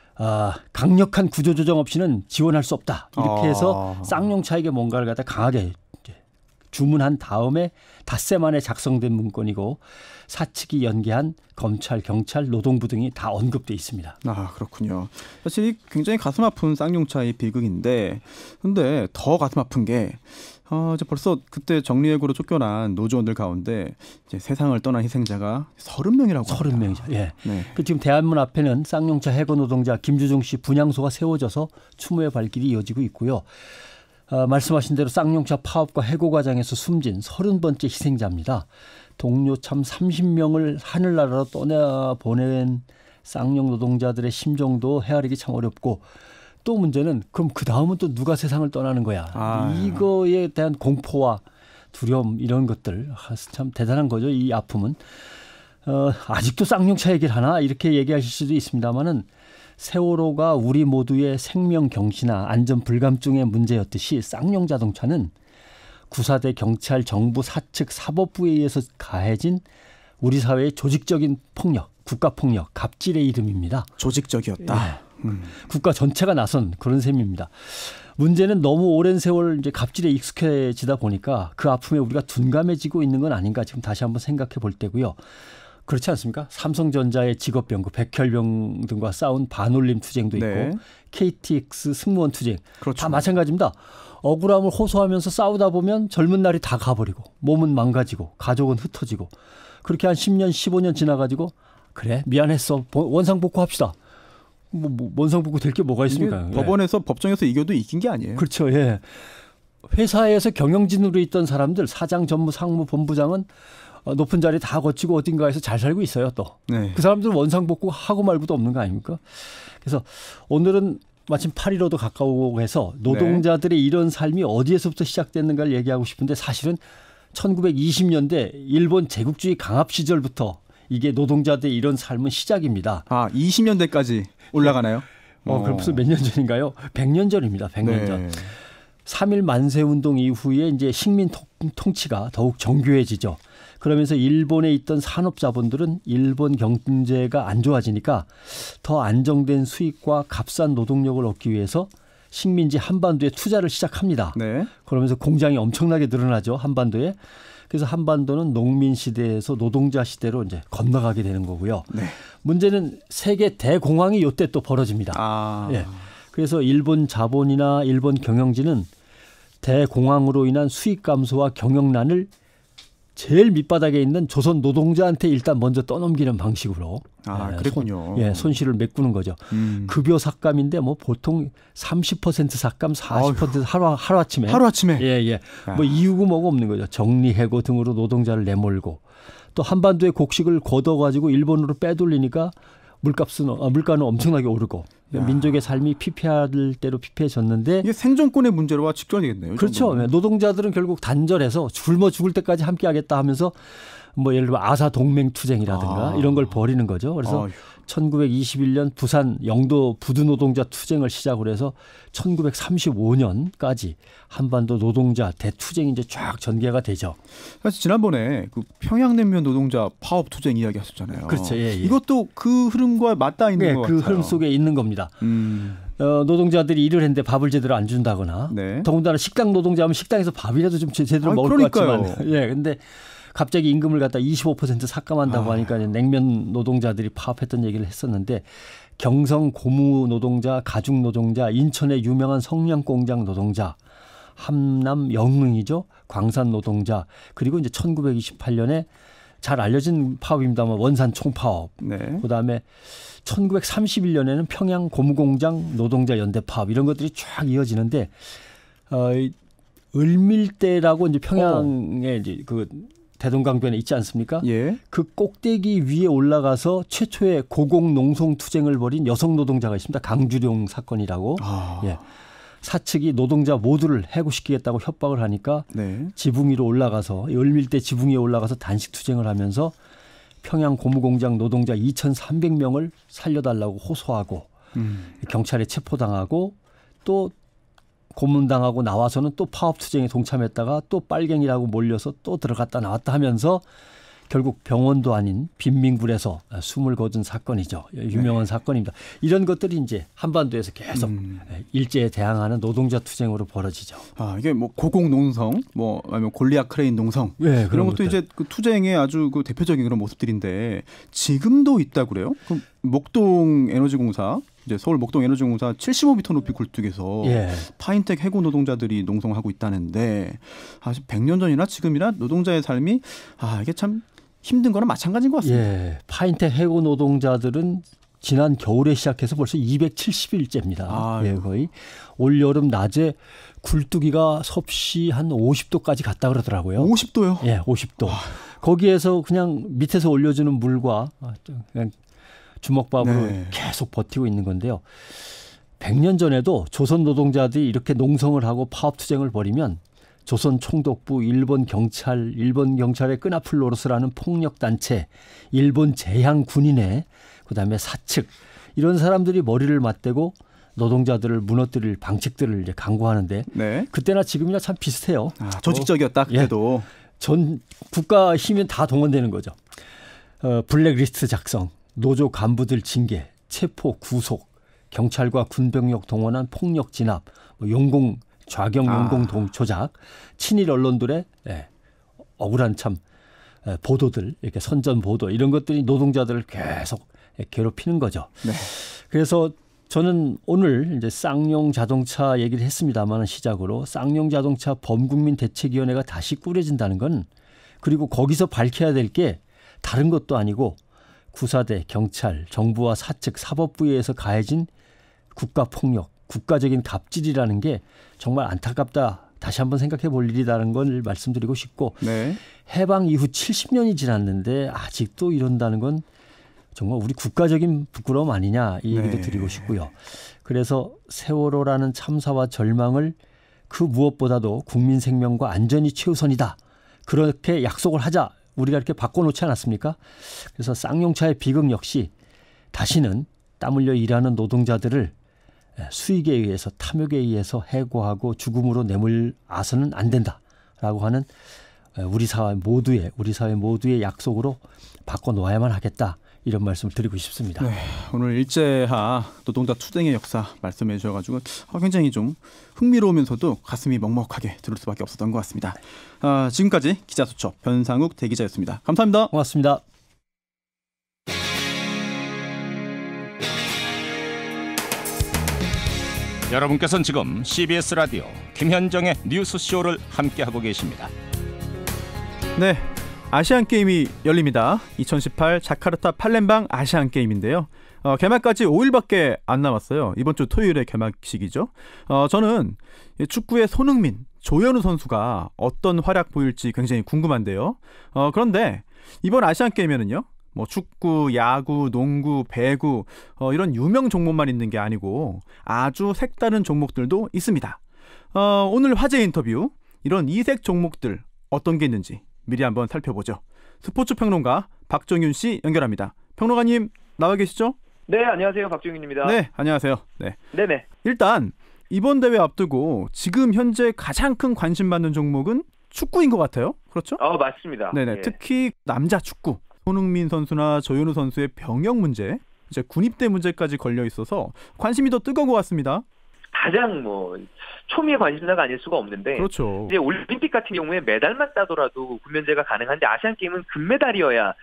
강력한 구조조정 없이는 지원할 수 없다. 이렇게 해서 쌍용차에게 뭔가를 갖다 강하게 주문한 다음에 닷새 만에 작성된 문건이고 사측이 연계한 검찰, 경찰, 노동부 등이 다 언급돼 있습니다. 그렇군요. 사실 굉장히 가슴 아픈 쌍용차의 비극인데 근데 더 가슴 아픈 게 이제 벌써 그때 정리해고로 쫓겨난 노조원들 가운데 이제 세상을 떠난 희생자가 30명이라고 합니다. 30명이죠. 예. 네. 지금 대한문 앞에는 쌍용차 해고 노동자 김주중 씨 분향소가 세워져서 추모의 발길이 이어지고 있고요. 말씀하신 대로 쌍용차 파업과 해고 과정에서 숨진 30번째 희생자입니다. 동료 참 30명을 하늘나라로 떠나보낸 쌍용 노동자들의 심정도 헤아리기 참 어렵고 또 문제는 그럼 그 다음은 또 누가 세상을 떠나는 거야. 이거에 대한 공포와 두려움 이런 것들 참 대단한 거죠. 이 아픔은. 아직도 쌍용차 얘기를 하나 이렇게 얘기하실 수도 있습니다만은 세월호가 우리 모두의 생명 경시나 안전 불감증의 문제였듯이 쌍용자동차는 구사대 경찰 정부 사측 사법부에 의해서 가해진 우리 사회의 조직적인 폭력, 국가폭력, 갑질의 이름입니다. 조직적이었다. 국가 전체가 나선 그런 셈입니다. 문제는 너무 오랜 세월 이제 갑질에 익숙해지다 보니까 그 아픔에 우리가 둔감해지고 있는 건 아닌가 지금 다시 한번 생각해 볼 때고요. 그렇지 않습니까? 삼성전자의 직업병구, 백혈병 등과 싸운 반올림 투쟁도 있고 KTX 승무원 투쟁 다 마찬가지입니다. 억울함을 호소하면서 싸우다 보면 젊은 날이 다 가버리고 몸은 망가지고 가족은 흩어지고 그렇게 한 10년 15년 지나가지고 그래 미안했어 원상복구합시다. 원상복구 될 게 뭐가 있습니까? 법원에서 법정에서 이겨도 이긴 게 아니에요. 그렇죠. 예. 회사에서 경영진으로 있던 사람들 사장, 전무, 상무, 본부장은 높은 자리 다 거치고 어딘가에서 잘 살고 있어요. 또 그 사람들은 원상복구 하고 말고도 없는 거 아닙니까? 그래서 오늘은 마침 8.15도 가까우고 해서 노동자들의 이런 삶이 어디에서부터 시작됐는가를 얘기하고 싶은데 사실은 1920년대 일본 제국주의 강압 시절부터 이게 노동자들의 이런 삶은 시작입니다. 20년대까지 올라가나요? 그럼 무슨 몇 년 전인가요? 100년 전입니다. 100년 전. 3.1 만세운동 이후에 이제 식민 통치가 더욱 정교해지죠. 그러면서 일본에 있던 산업자본들은 일본 경제가 안 좋아지니까 더 안정된 수익과 값싼 노동력을 얻기 위해서 식민지 한반도에 투자를 시작합니다. 그러면서 공장이 엄청나게 늘어나죠. 한반도에. 그래서 한반도는 농민 시대에서 노동자 시대로 이제 건너가게 되는 거고요. 네. 문제는 세계 대공황이 이때 또 벌어집니다. 예. 그래서 일본 자본이나 일본 경영진은 대공황으로 인한 수익 감소와 경영난을 제일 밑바닥에 있는 조선 노동자한테 일단 먼저 떠넘기는 방식으로 그랬군요. 손실을 메꾸는 거죠. 급여 삭감인데 뭐 보통 30% 삭감, 40% 하루아침에. 예. 뭐 이유고 뭐고 없는 거죠. 정리해고 등으로 노동자를 내몰고 또 한반도의 곡식을 걷어가지고 일본으로 빼돌리니까 물가는 엄청나게 오르고 민족의 삶이 피폐할 대로 피폐해졌는데 이게 생존권의 문제로와 직결되겠네요. 그렇죠. 노동자들은 결국 단절해서 굶어 죽을 때까지 함께하겠다 하면서 뭐 예를 들어 아사 동맹 투쟁이라든가 이런 걸 벌이는 거죠. 그래서 1921년 부산 영도 부두 노동자 투쟁을 시작으로 해서 1935년까지 한반도 노동자 대투쟁이 이제 쫙 전개가 되죠. 사실 지난번에 그 평양냉면 노동자 파업 투쟁 이야기 하셨잖아요. 그렇죠. 예. 이것도 그 흐름과 맞닿아 있는 것 같아요. 그 흐름 속에 있는 겁니다. 노동자들이 일을 했는데 밥을 제대로 안 준다거나 더군다나 식당 노동자면 식당에서 밥이라도 좀 제대로 먹을 것 같지만 근데 갑자기 임금을 갖다 25% 삭감한다고 하니까 냉면 노동자들이 파업했던 얘기를 했었는데 경성 고무 노동자, 가죽 노동자, 인천의 유명한 성냥공장 노동자, 함남 영흥이죠. 광산 노동자 그리고 이제 1928년에 잘 알려진 파업입니다만 원산 총파업. 그다음에 1931년에는 평양 고무공장 노동자 연대 파업 이런 것들이 쫙 이어지는데 을밀대라고 이제 평양에 이제 그 대동강변에 있지 않습니까? 그 꼭대기 위에 올라가서 최초의 고공농성 투쟁을 벌인 여성 노동자가 있습니다. 강주룡 사건이라고. 사측이 노동자 모두를 해고시키겠다고 협박을 하니까 지붕 위로 올라가서 을밀대 지붕 위에 올라가서 단식 투쟁을 하면서 평양 고무공장 노동자 2,300명을 살려달라고 호소하고 경찰에 체포당하고 또 고문당하고 나와서는 또 파업 투쟁에 동참했다가 또 빨갱이라고 몰려서 또 들어갔다 나왔다 하면서 결국 병원도 아닌 빈민굴에서 숨을 거둔 사건이죠. 유명한 사건입니다. 이런 것들이 이제 한반도에서 계속 일제에 대항하는 노동자 투쟁으로 벌어지죠. 이게 뭐 고공농성, 뭐 아니면 골리앗 크레인 농성 그런 것도 이제 그 투쟁의 아주 그 대표적인 그런 모습들인데 지금도 있다 그래요? 그럼 목동 에너지공사 이제 서울 목동 에너지공사 75m 높이 굴뚝에서 파인텍 해고 노동자들이 농성하고 있다는데 100년 전이나 지금이나 노동자의 삶이 이게 참 힘든 거나 마찬가지인 것 같습니다. 파인텍 해고 노동자들은 지난 겨울에 시작해서 벌써 270일째입니다. 거의 올 여름 낮에 굴뚝이가 섭씨 한 50도까지 갔다 그러더라고요. 50도요? 50도. 거기에서 그냥 밑에서 올려주는 물과 그냥 주먹밥으로 계속 버티고 있는 건데요. 100년 전에도 조선 노동자들이 이렇게 농성을 하고 파업 투쟁을 벌이면 조선 총독부, 일본 경찰의 끈앞을 노릇을 하는 폭력단체, 일본 제향군인회, 그다음에 사측 이런 사람들이 머리를 맞대고 노동자들을 무너뜨릴 방책들을 이제 강구하는데 그때나 지금이나 참 비슷해요. 조직적이었다 그때도. 전 국가 힘이 다 동원되는 거죠. 블랙리스트 작성, 노조 간부들 징계, 체포, 구속, 경찰과 군병력 동원한 폭력 진압, 좌경 용공 조작, 친일 언론들의 억울한 참 보도들, 이렇게 선전 보도 이런 것들이 노동자들을 계속 괴롭히는 거죠. 그래서 저는 오늘 이제 쌍용 자동차 얘기를 했습니다만 시작으로 쌍용 자동차 범국민 대책위원회가 다시 꾸려진다는 건 그리고 거기서 밝혀야 될 게 다른 것도 아니고 구사대, 경찰, 정부와 사측, 사법부에서 가해진 국가폭력, 국가적인 갑질이라는 게 정말 안타깝다. 다시 한번 생각해 볼 일이라는 걸 말씀드리고 싶고 해방 이후 70년이 지났는데 아직도 이런다는 건 정말 우리 국가적인 부끄러움 아니냐 이 얘기도 드리고 싶고요. 그래서 세월호라는 참사와 절망을 그 무엇보다도 국민 생명과 안전이 최우선이다. 그렇게 약속을 하자. 우리가 이렇게 바꿔놓지 않았습니까? 그래서 쌍용차의 비극 역시 다시는 땀 흘려 일하는 노동자들을 수익에 의해서 탐욕에 의해서 해고하고 죽음으로 내몰아서는 안 된다라고 하는 우리 사회 모두의 약속으로 바꿔놓아야만 하겠다. 이런 말씀을 드리고 싶습니다. 네, 오늘 일제하 노동자 투쟁의 역사 말씀해 주셔가지고 굉장히 좀 흥미로우면서도 가슴이 먹먹하게 들을 수밖에 없었던 것 같습니다. 지금까지 기자수첩 변상욱 대기자였습니다. 감사합니다. 고맙습니다. 여러분께서는 지금 CBS 라디오 김현정의 뉴스쇼를 함께하고 계십니다. 네, 아시안게임이 열립니다. 2018 자카르타 팔렘방 아시안게임인데요. 개막까지 5일밖에 안 남았어요. 이번 주 토요일에 개막식이죠. 저는 축구의 손흥민, 조현우 선수가 어떤 활약 보일지 굉장히 궁금한데요. 그런데 이번 아시안게임에는요. 뭐 축구, 야구, 농구, 배구 이런 유명 종목만 있는 게 아니고 아주 색다른 종목들도 있습니다. 오늘 화제 인터뷰 이런 이색 종목들 어떤 게 있는지 미리 한번 살펴보죠. 스포츠 평론가 박정윤 씨 연결합니다. 평론가님 나와 계시죠? 네, 안녕하세요. 박정윤입니다. 네, 안녕하세요. 네. 네네. 일단 이번 대회 앞두고 지금 현재 가장 큰 관심 받는 종목은 축구인 것 같아요. 그렇죠? 맞습니다. 네네. 예. 특히 남자 축구. 손흥민 선수나 조현우 선수의 병역 문제, 이제 군입대 문제까지 걸려 있어서 관심이 더 뜨거운 것 같습니다. 가장 초미의 관심사가 아닐 수가 없는데, 그렇죠. 이제 올림픽 같은 경우에 메달만 따더라도 군면제가 가능한데 아시안 게임은 금메달이어야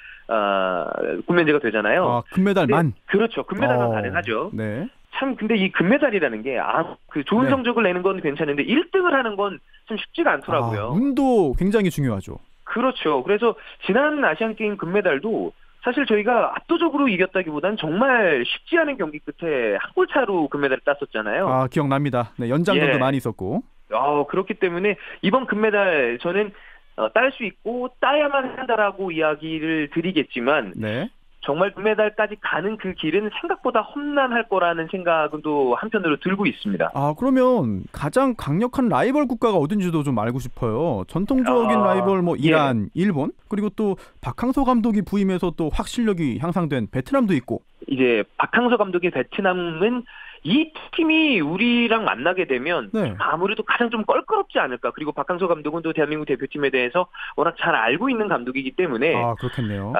군면제가 되잖아요. 금메달만. 그렇죠. 금메달만 가능하죠. 네. 참 근데 이 금메달이라는 게 좋은 성적을 내는 건 괜찮은데 1등을 하는 건 좀 쉽지가 않더라고요. 운도 굉장히 중요하죠. 그렇죠. 그래서 지난 아시안게임 금메달도 사실 저희가 압도적으로 이겼다기보단 정말 쉽지 않은 경기 끝에 한 골 차로 금메달을 땄었잖아요. 기억납니다. 네, 연장전도 많이 있었고. 그렇기 때문에 이번 금메달 저는 딸 수 있고 따야만 한다라고 이야기를 드리겠지만 네. 정말 금메달까지 가는 그 길은 생각보다 험난할 거라는 생각은 또 한편으로 들고 있습니다. 그러면 가장 강력한 라이벌 국가가 어딘지도 좀 알고 싶어요. 전통적인 라이벌 이란, 일본, 그리고 또 박항서 감독이 부임해서 또 확 실력이 향상된 베트남도 있고. 이제 박항서 감독의 베트남은 이 팀이 우리랑 만나게 되면 아무래도 가장 좀 껄끄럽지 않을까. 그리고 박항서 감독은 또 대한민국 대표팀에 대해서 워낙 잘 알고 있는 감독이기 때문에 그렇겠네요.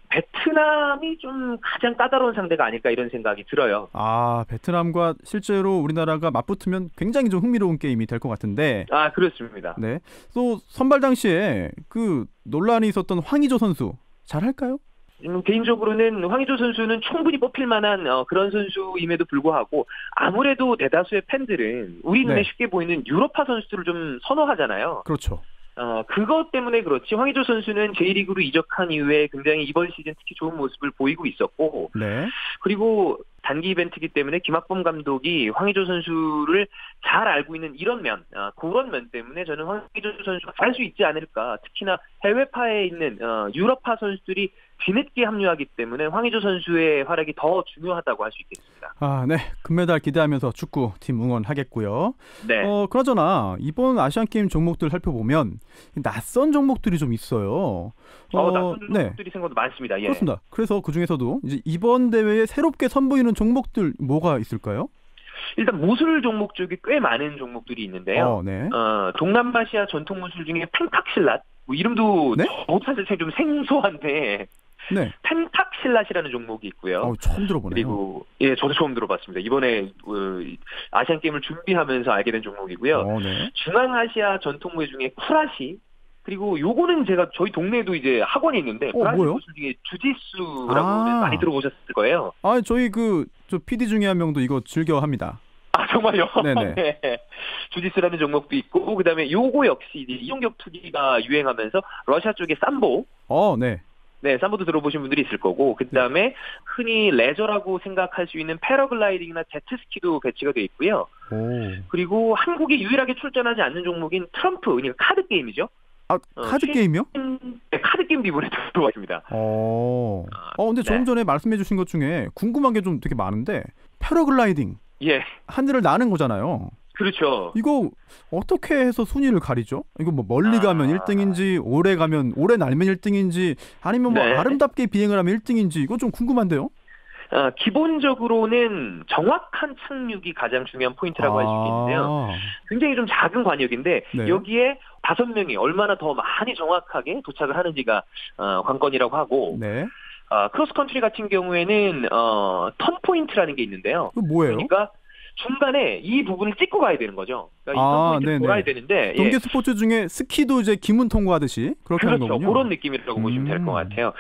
베트남이 좀 가장 까다로운 상대가 아닐까 이런 생각이 들어요. 베트남과 실제로 우리나라가 맞붙으면 굉장히 좀 흥미로운 게임이 될 것 같은데. 그렇습니다. 네. 또 선발 당시에 그 논란이 있었던 황의조 선수 잘할까요? 개인적으로는 황의조 선수는 충분히 뽑힐 만한 그런 선수임에도 불구하고 아무래도 대다수의 팬들은 우리 눈에 쉽게 보이는 유럽파 선수들을 좀 선호하잖아요. 그렇죠. 그것 때문에 그렇지 황의조 선수는 J리그로 이적한 이후에 굉장히 이번 시즌 특히 좋은 모습을 보이고 있었고 그리고 단기 이벤트이기 때문에 김학범 감독이 황의조 선수를 잘 알고 있는 이런 면, 그런 면 때문에 저는 황의조 선수가 갈 수 있지 않을까. 특히나 해외파에 있는 유럽파 선수들이 뒤늦게 합류하기 때문에 황의조 선수의 활약이 더 중요하다고 할 수 있겠습니다. 네. 금메달 기대하면서 축구팀 응원하겠고요. 네. 그나저나 이번 아시안게임 종목들 살펴보면 낯선 종목들이 좀 있어요. 낯선 종목들이 생각보다 많습니다. 예. 그렇습니다. 그래서 그중에서도 이제 이번 대회에 새롭게 선보이는 종목들 뭐가 있을까요? 일단 무술 종목 쪽에 꽤 많은 종목들이 있는데요. 동남아시아 전통 무술 중에 펜탁실랏, 이름도 사실 좀 생소한데 펜탁실랏이라는 종목이 있고요. 처음 들어보네요. 그리고 저도 처음 들어봤습니다. 이번에 아시안 게임을 준비하면서 알게 된 종목이고요. 중앙아시아 전통무예 중에 쿠라시, 그리고 요거는 제가 저희 동네에도 이제 학원이 있는데 브라질 무술 중에 주짓수라고 많이 들어보셨을 거예요. 저희 저 PD 중에 한 명도 이거 즐겨 합니다. 정말요? 네네. 네. 주짓수라는 종목도 있고, 그다음에 요거 역시 이제 이용격 투기가 유행하면서 러시아 쪽에 삼보. 네, 삼보도 들어보신 분들이 있을 거고, 그다음에 흔히 레저라고 생각할 수 있는 패러글라이딩이나 제트스키도 배치가 돼 있고요. 그리고 한국이 유일하게 출전하지 않는 종목인 트럼프, 그러니까 카드 게임이죠. 카드 게임이요? 네, 카드 게임도 이번에 들어와 있습니다. 근데 조금 전에 말씀해주신 것 중에 궁금한 게 좀 되게 많은데 패러글라이딩. 하늘을 나는 거잖아요. 그렇죠. 이거 어떻게 해서 순위를 가리죠? 이거 멀리 가면 1등인지, 오래 날면 1등인지, 아니면 아름답게 비행을 하면 1등인지, 이거 좀 궁금한데요? 기본적으로는 정확한 착륙이 가장 중요한 포인트라고 할 수 있는데요. 굉장히 좀 작은 관역인데 여기에 5명이 얼마나 더 많이 정확하게 도착을 하는지가 관건이라고 하고 크로스컨트리 같은 경우에는 턴 포인트라는 게 있는데요. 그 뭐예요? 그러니까 중간에 이 부분을 찍고 가야 되는 거죠. 그러니까 이 턴 포인트를 돌아야 되는데 동계 스포츠 중에 스키도 이제 기문 통과하듯이 그렇게 하는 거군요. 그렇죠. 그런 느낌이라고 보시면 될 것 같아요.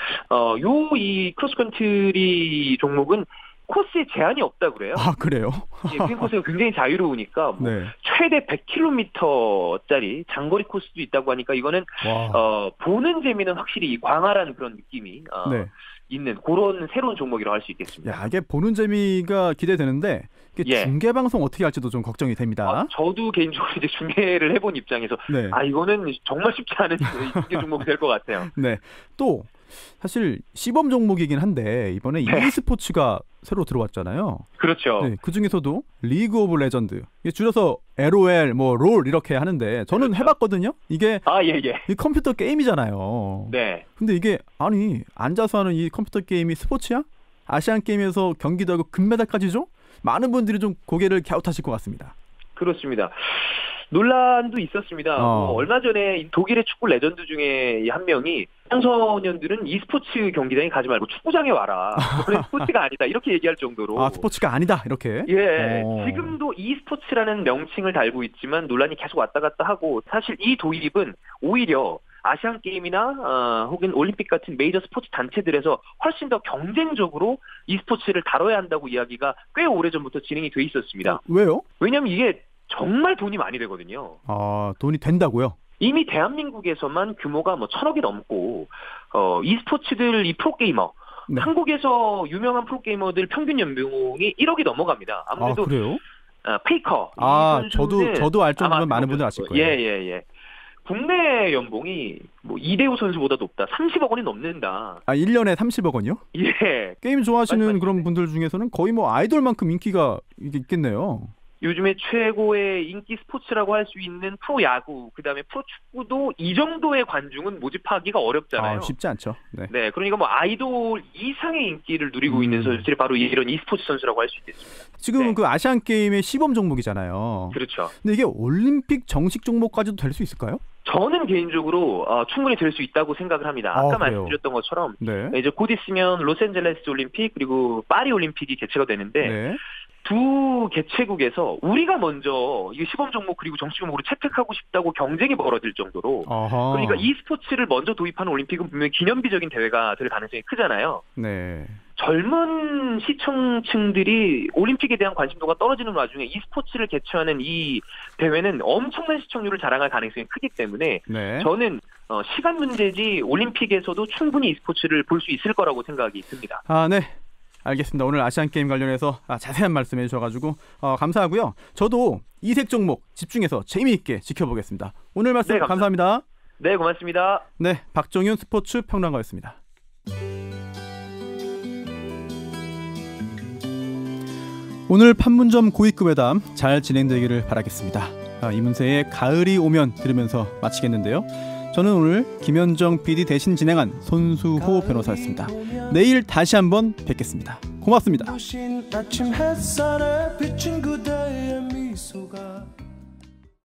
이 크로스컨트리 종목은 코스에 제한이 없다 그래요. 아, 그래요? 예, 코스가 굉장히 자유로우니까 최대 100km짜리 장거리 코스도 있다고 하니까 이거는 보는 재미는 확실히 광활한 그런 느낌이 있는 그런 새로운 종목이라고 할 수 있겠습니다. 야, 이게 보는 재미가 기대되는데 중계 방송 어떻게 할지도 좀 걱정이 됩니다. 저도 개인적으로 이제 중계를 해본 입장에서 이거는 정말 쉽지 않은 중계 종목이 될 것 같아요. 네, 또 사실 시범 종목이긴 한데 이번에 e스포츠가 새로 들어왔잖아요. 그렇죠. 네, 그 중에서도 리그 오브 레전드, 줄여서 LOL, 롤 이렇게 하는데 저는 해봤거든요. 이게 이 컴퓨터 게임이잖아요. 네. 근데 이게 아니 앉아서 하는 이 컴퓨터 게임이 스포츠야? 아시안 게임에서 경기도 하고 금메달까지 줘? 많은 분들이 좀 고개를 갸웃하실 것 같습니다. 그렇습니다. 논란도 있었습니다. 얼마 전에 독일의 축구 레전드 중에 한 명이 청소년들은 e스포츠 경기장에 가지 말고 축구장에 와라. 이거는 스포츠가 아니다. 이렇게 얘기할 정도로. 스포츠가 아니다. 이렇게. 예. 지금도 e스포츠라는 명칭을 달고 있지만 논란이 계속 왔다 갔다 하고 사실 이 도입은 오히려 아시안 게임이나 혹은 올림픽 같은 메이저 스포츠 단체들에서 훨씬 더 경쟁적으로 e스포츠를 다뤄야 한다고 이야기가 꽤 오래전부터 진행이 돼 있었습니다. 왜요? 왜냐하면 이게 정말 돈이 많이 되거든요. 돈이 된다고요? 이미 대한민국에서만 규모가 1,000억이 넘고 e스포츠들 이 프로게이머 한국에서 유명한 프로게이머들 평균 연봉이 1억이 넘어갑니다. 아무래도 그래요? 페이커 저도 알 정도면 많은 분들 아실 거예요. 예. 국내 연봉이 이대호 선수보다 높다. 30억 원이 넘는다. 1년에 30억 원이요? 예. 게임 좋아하시는 그런 분들 중에서는 거의 아이돌만큼 인기가 있겠네요. 요즘에 최고의 인기 스포츠라고 할 수 있는 프로야구, 그다음에 프로축구도 이 정도의 관중은 모집하기가 어렵잖아요. 쉽지 않죠. 네, 그러니까 아이돌 이상의 인기를 누리고 있는 선수들이 바로 이런 e스포츠 선수라고 할 수 있겠습니다. 지금 그 아시안 게임의 시범 종목이잖아요. 그렇죠. 근데 이게 올림픽 정식 종목까지도 될 수 있을까요? 저는 개인적으로 충분히 될 수 있다고 생각을 합니다. 아까 말씀드렸던 것처럼 이제 곧 있으면 로스앤젤레스 올림픽 그리고 파리 올림픽이 개최가 되는데 두 개최국에서 우리가 먼저 이 시범 종목 그리고 정식 종목으로 채택하고 싶다고 경쟁이 벌어질 정도로 그러니까 e스포츠를 먼저 도입하는 올림픽은 분명히 기념비적인 대회가 될 가능성이 크잖아요. 네. 젊은 시청층들이 올림픽에 대한 관심도가 떨어지는 와중에 e스포츠를 개최하는 이 대회는 엄청난 시청률을 자랑할 가능성이 크기 때문에 저는 시간 문제지 올림픽에서도 충분히 e스포츠를 볼 수 있을 거라고 생각이 듭니다. 네. 알겠습니다. 오늘 아시안게임 관련해서 자세한 말씀해 주셔가지고 감사하고요. 저도 이색 종목 집중해서 재미있게 지켜보겠습니다. 오늘 말씀 감사합니다. 네, 고맙습니다. 네, 박종윤 스포츠 평론가였습니다. 오늘 판문점 고위급회담 잘 진행되기를 바라겠습니다. 이문세의 가을이 오면 들으면서 마치겠는데요. 저는 오늘 김현정 PD 대신 진행한 손수호 변호사였습니다. 내일 다시 한번 뵙겠습니다. 고맙습니다.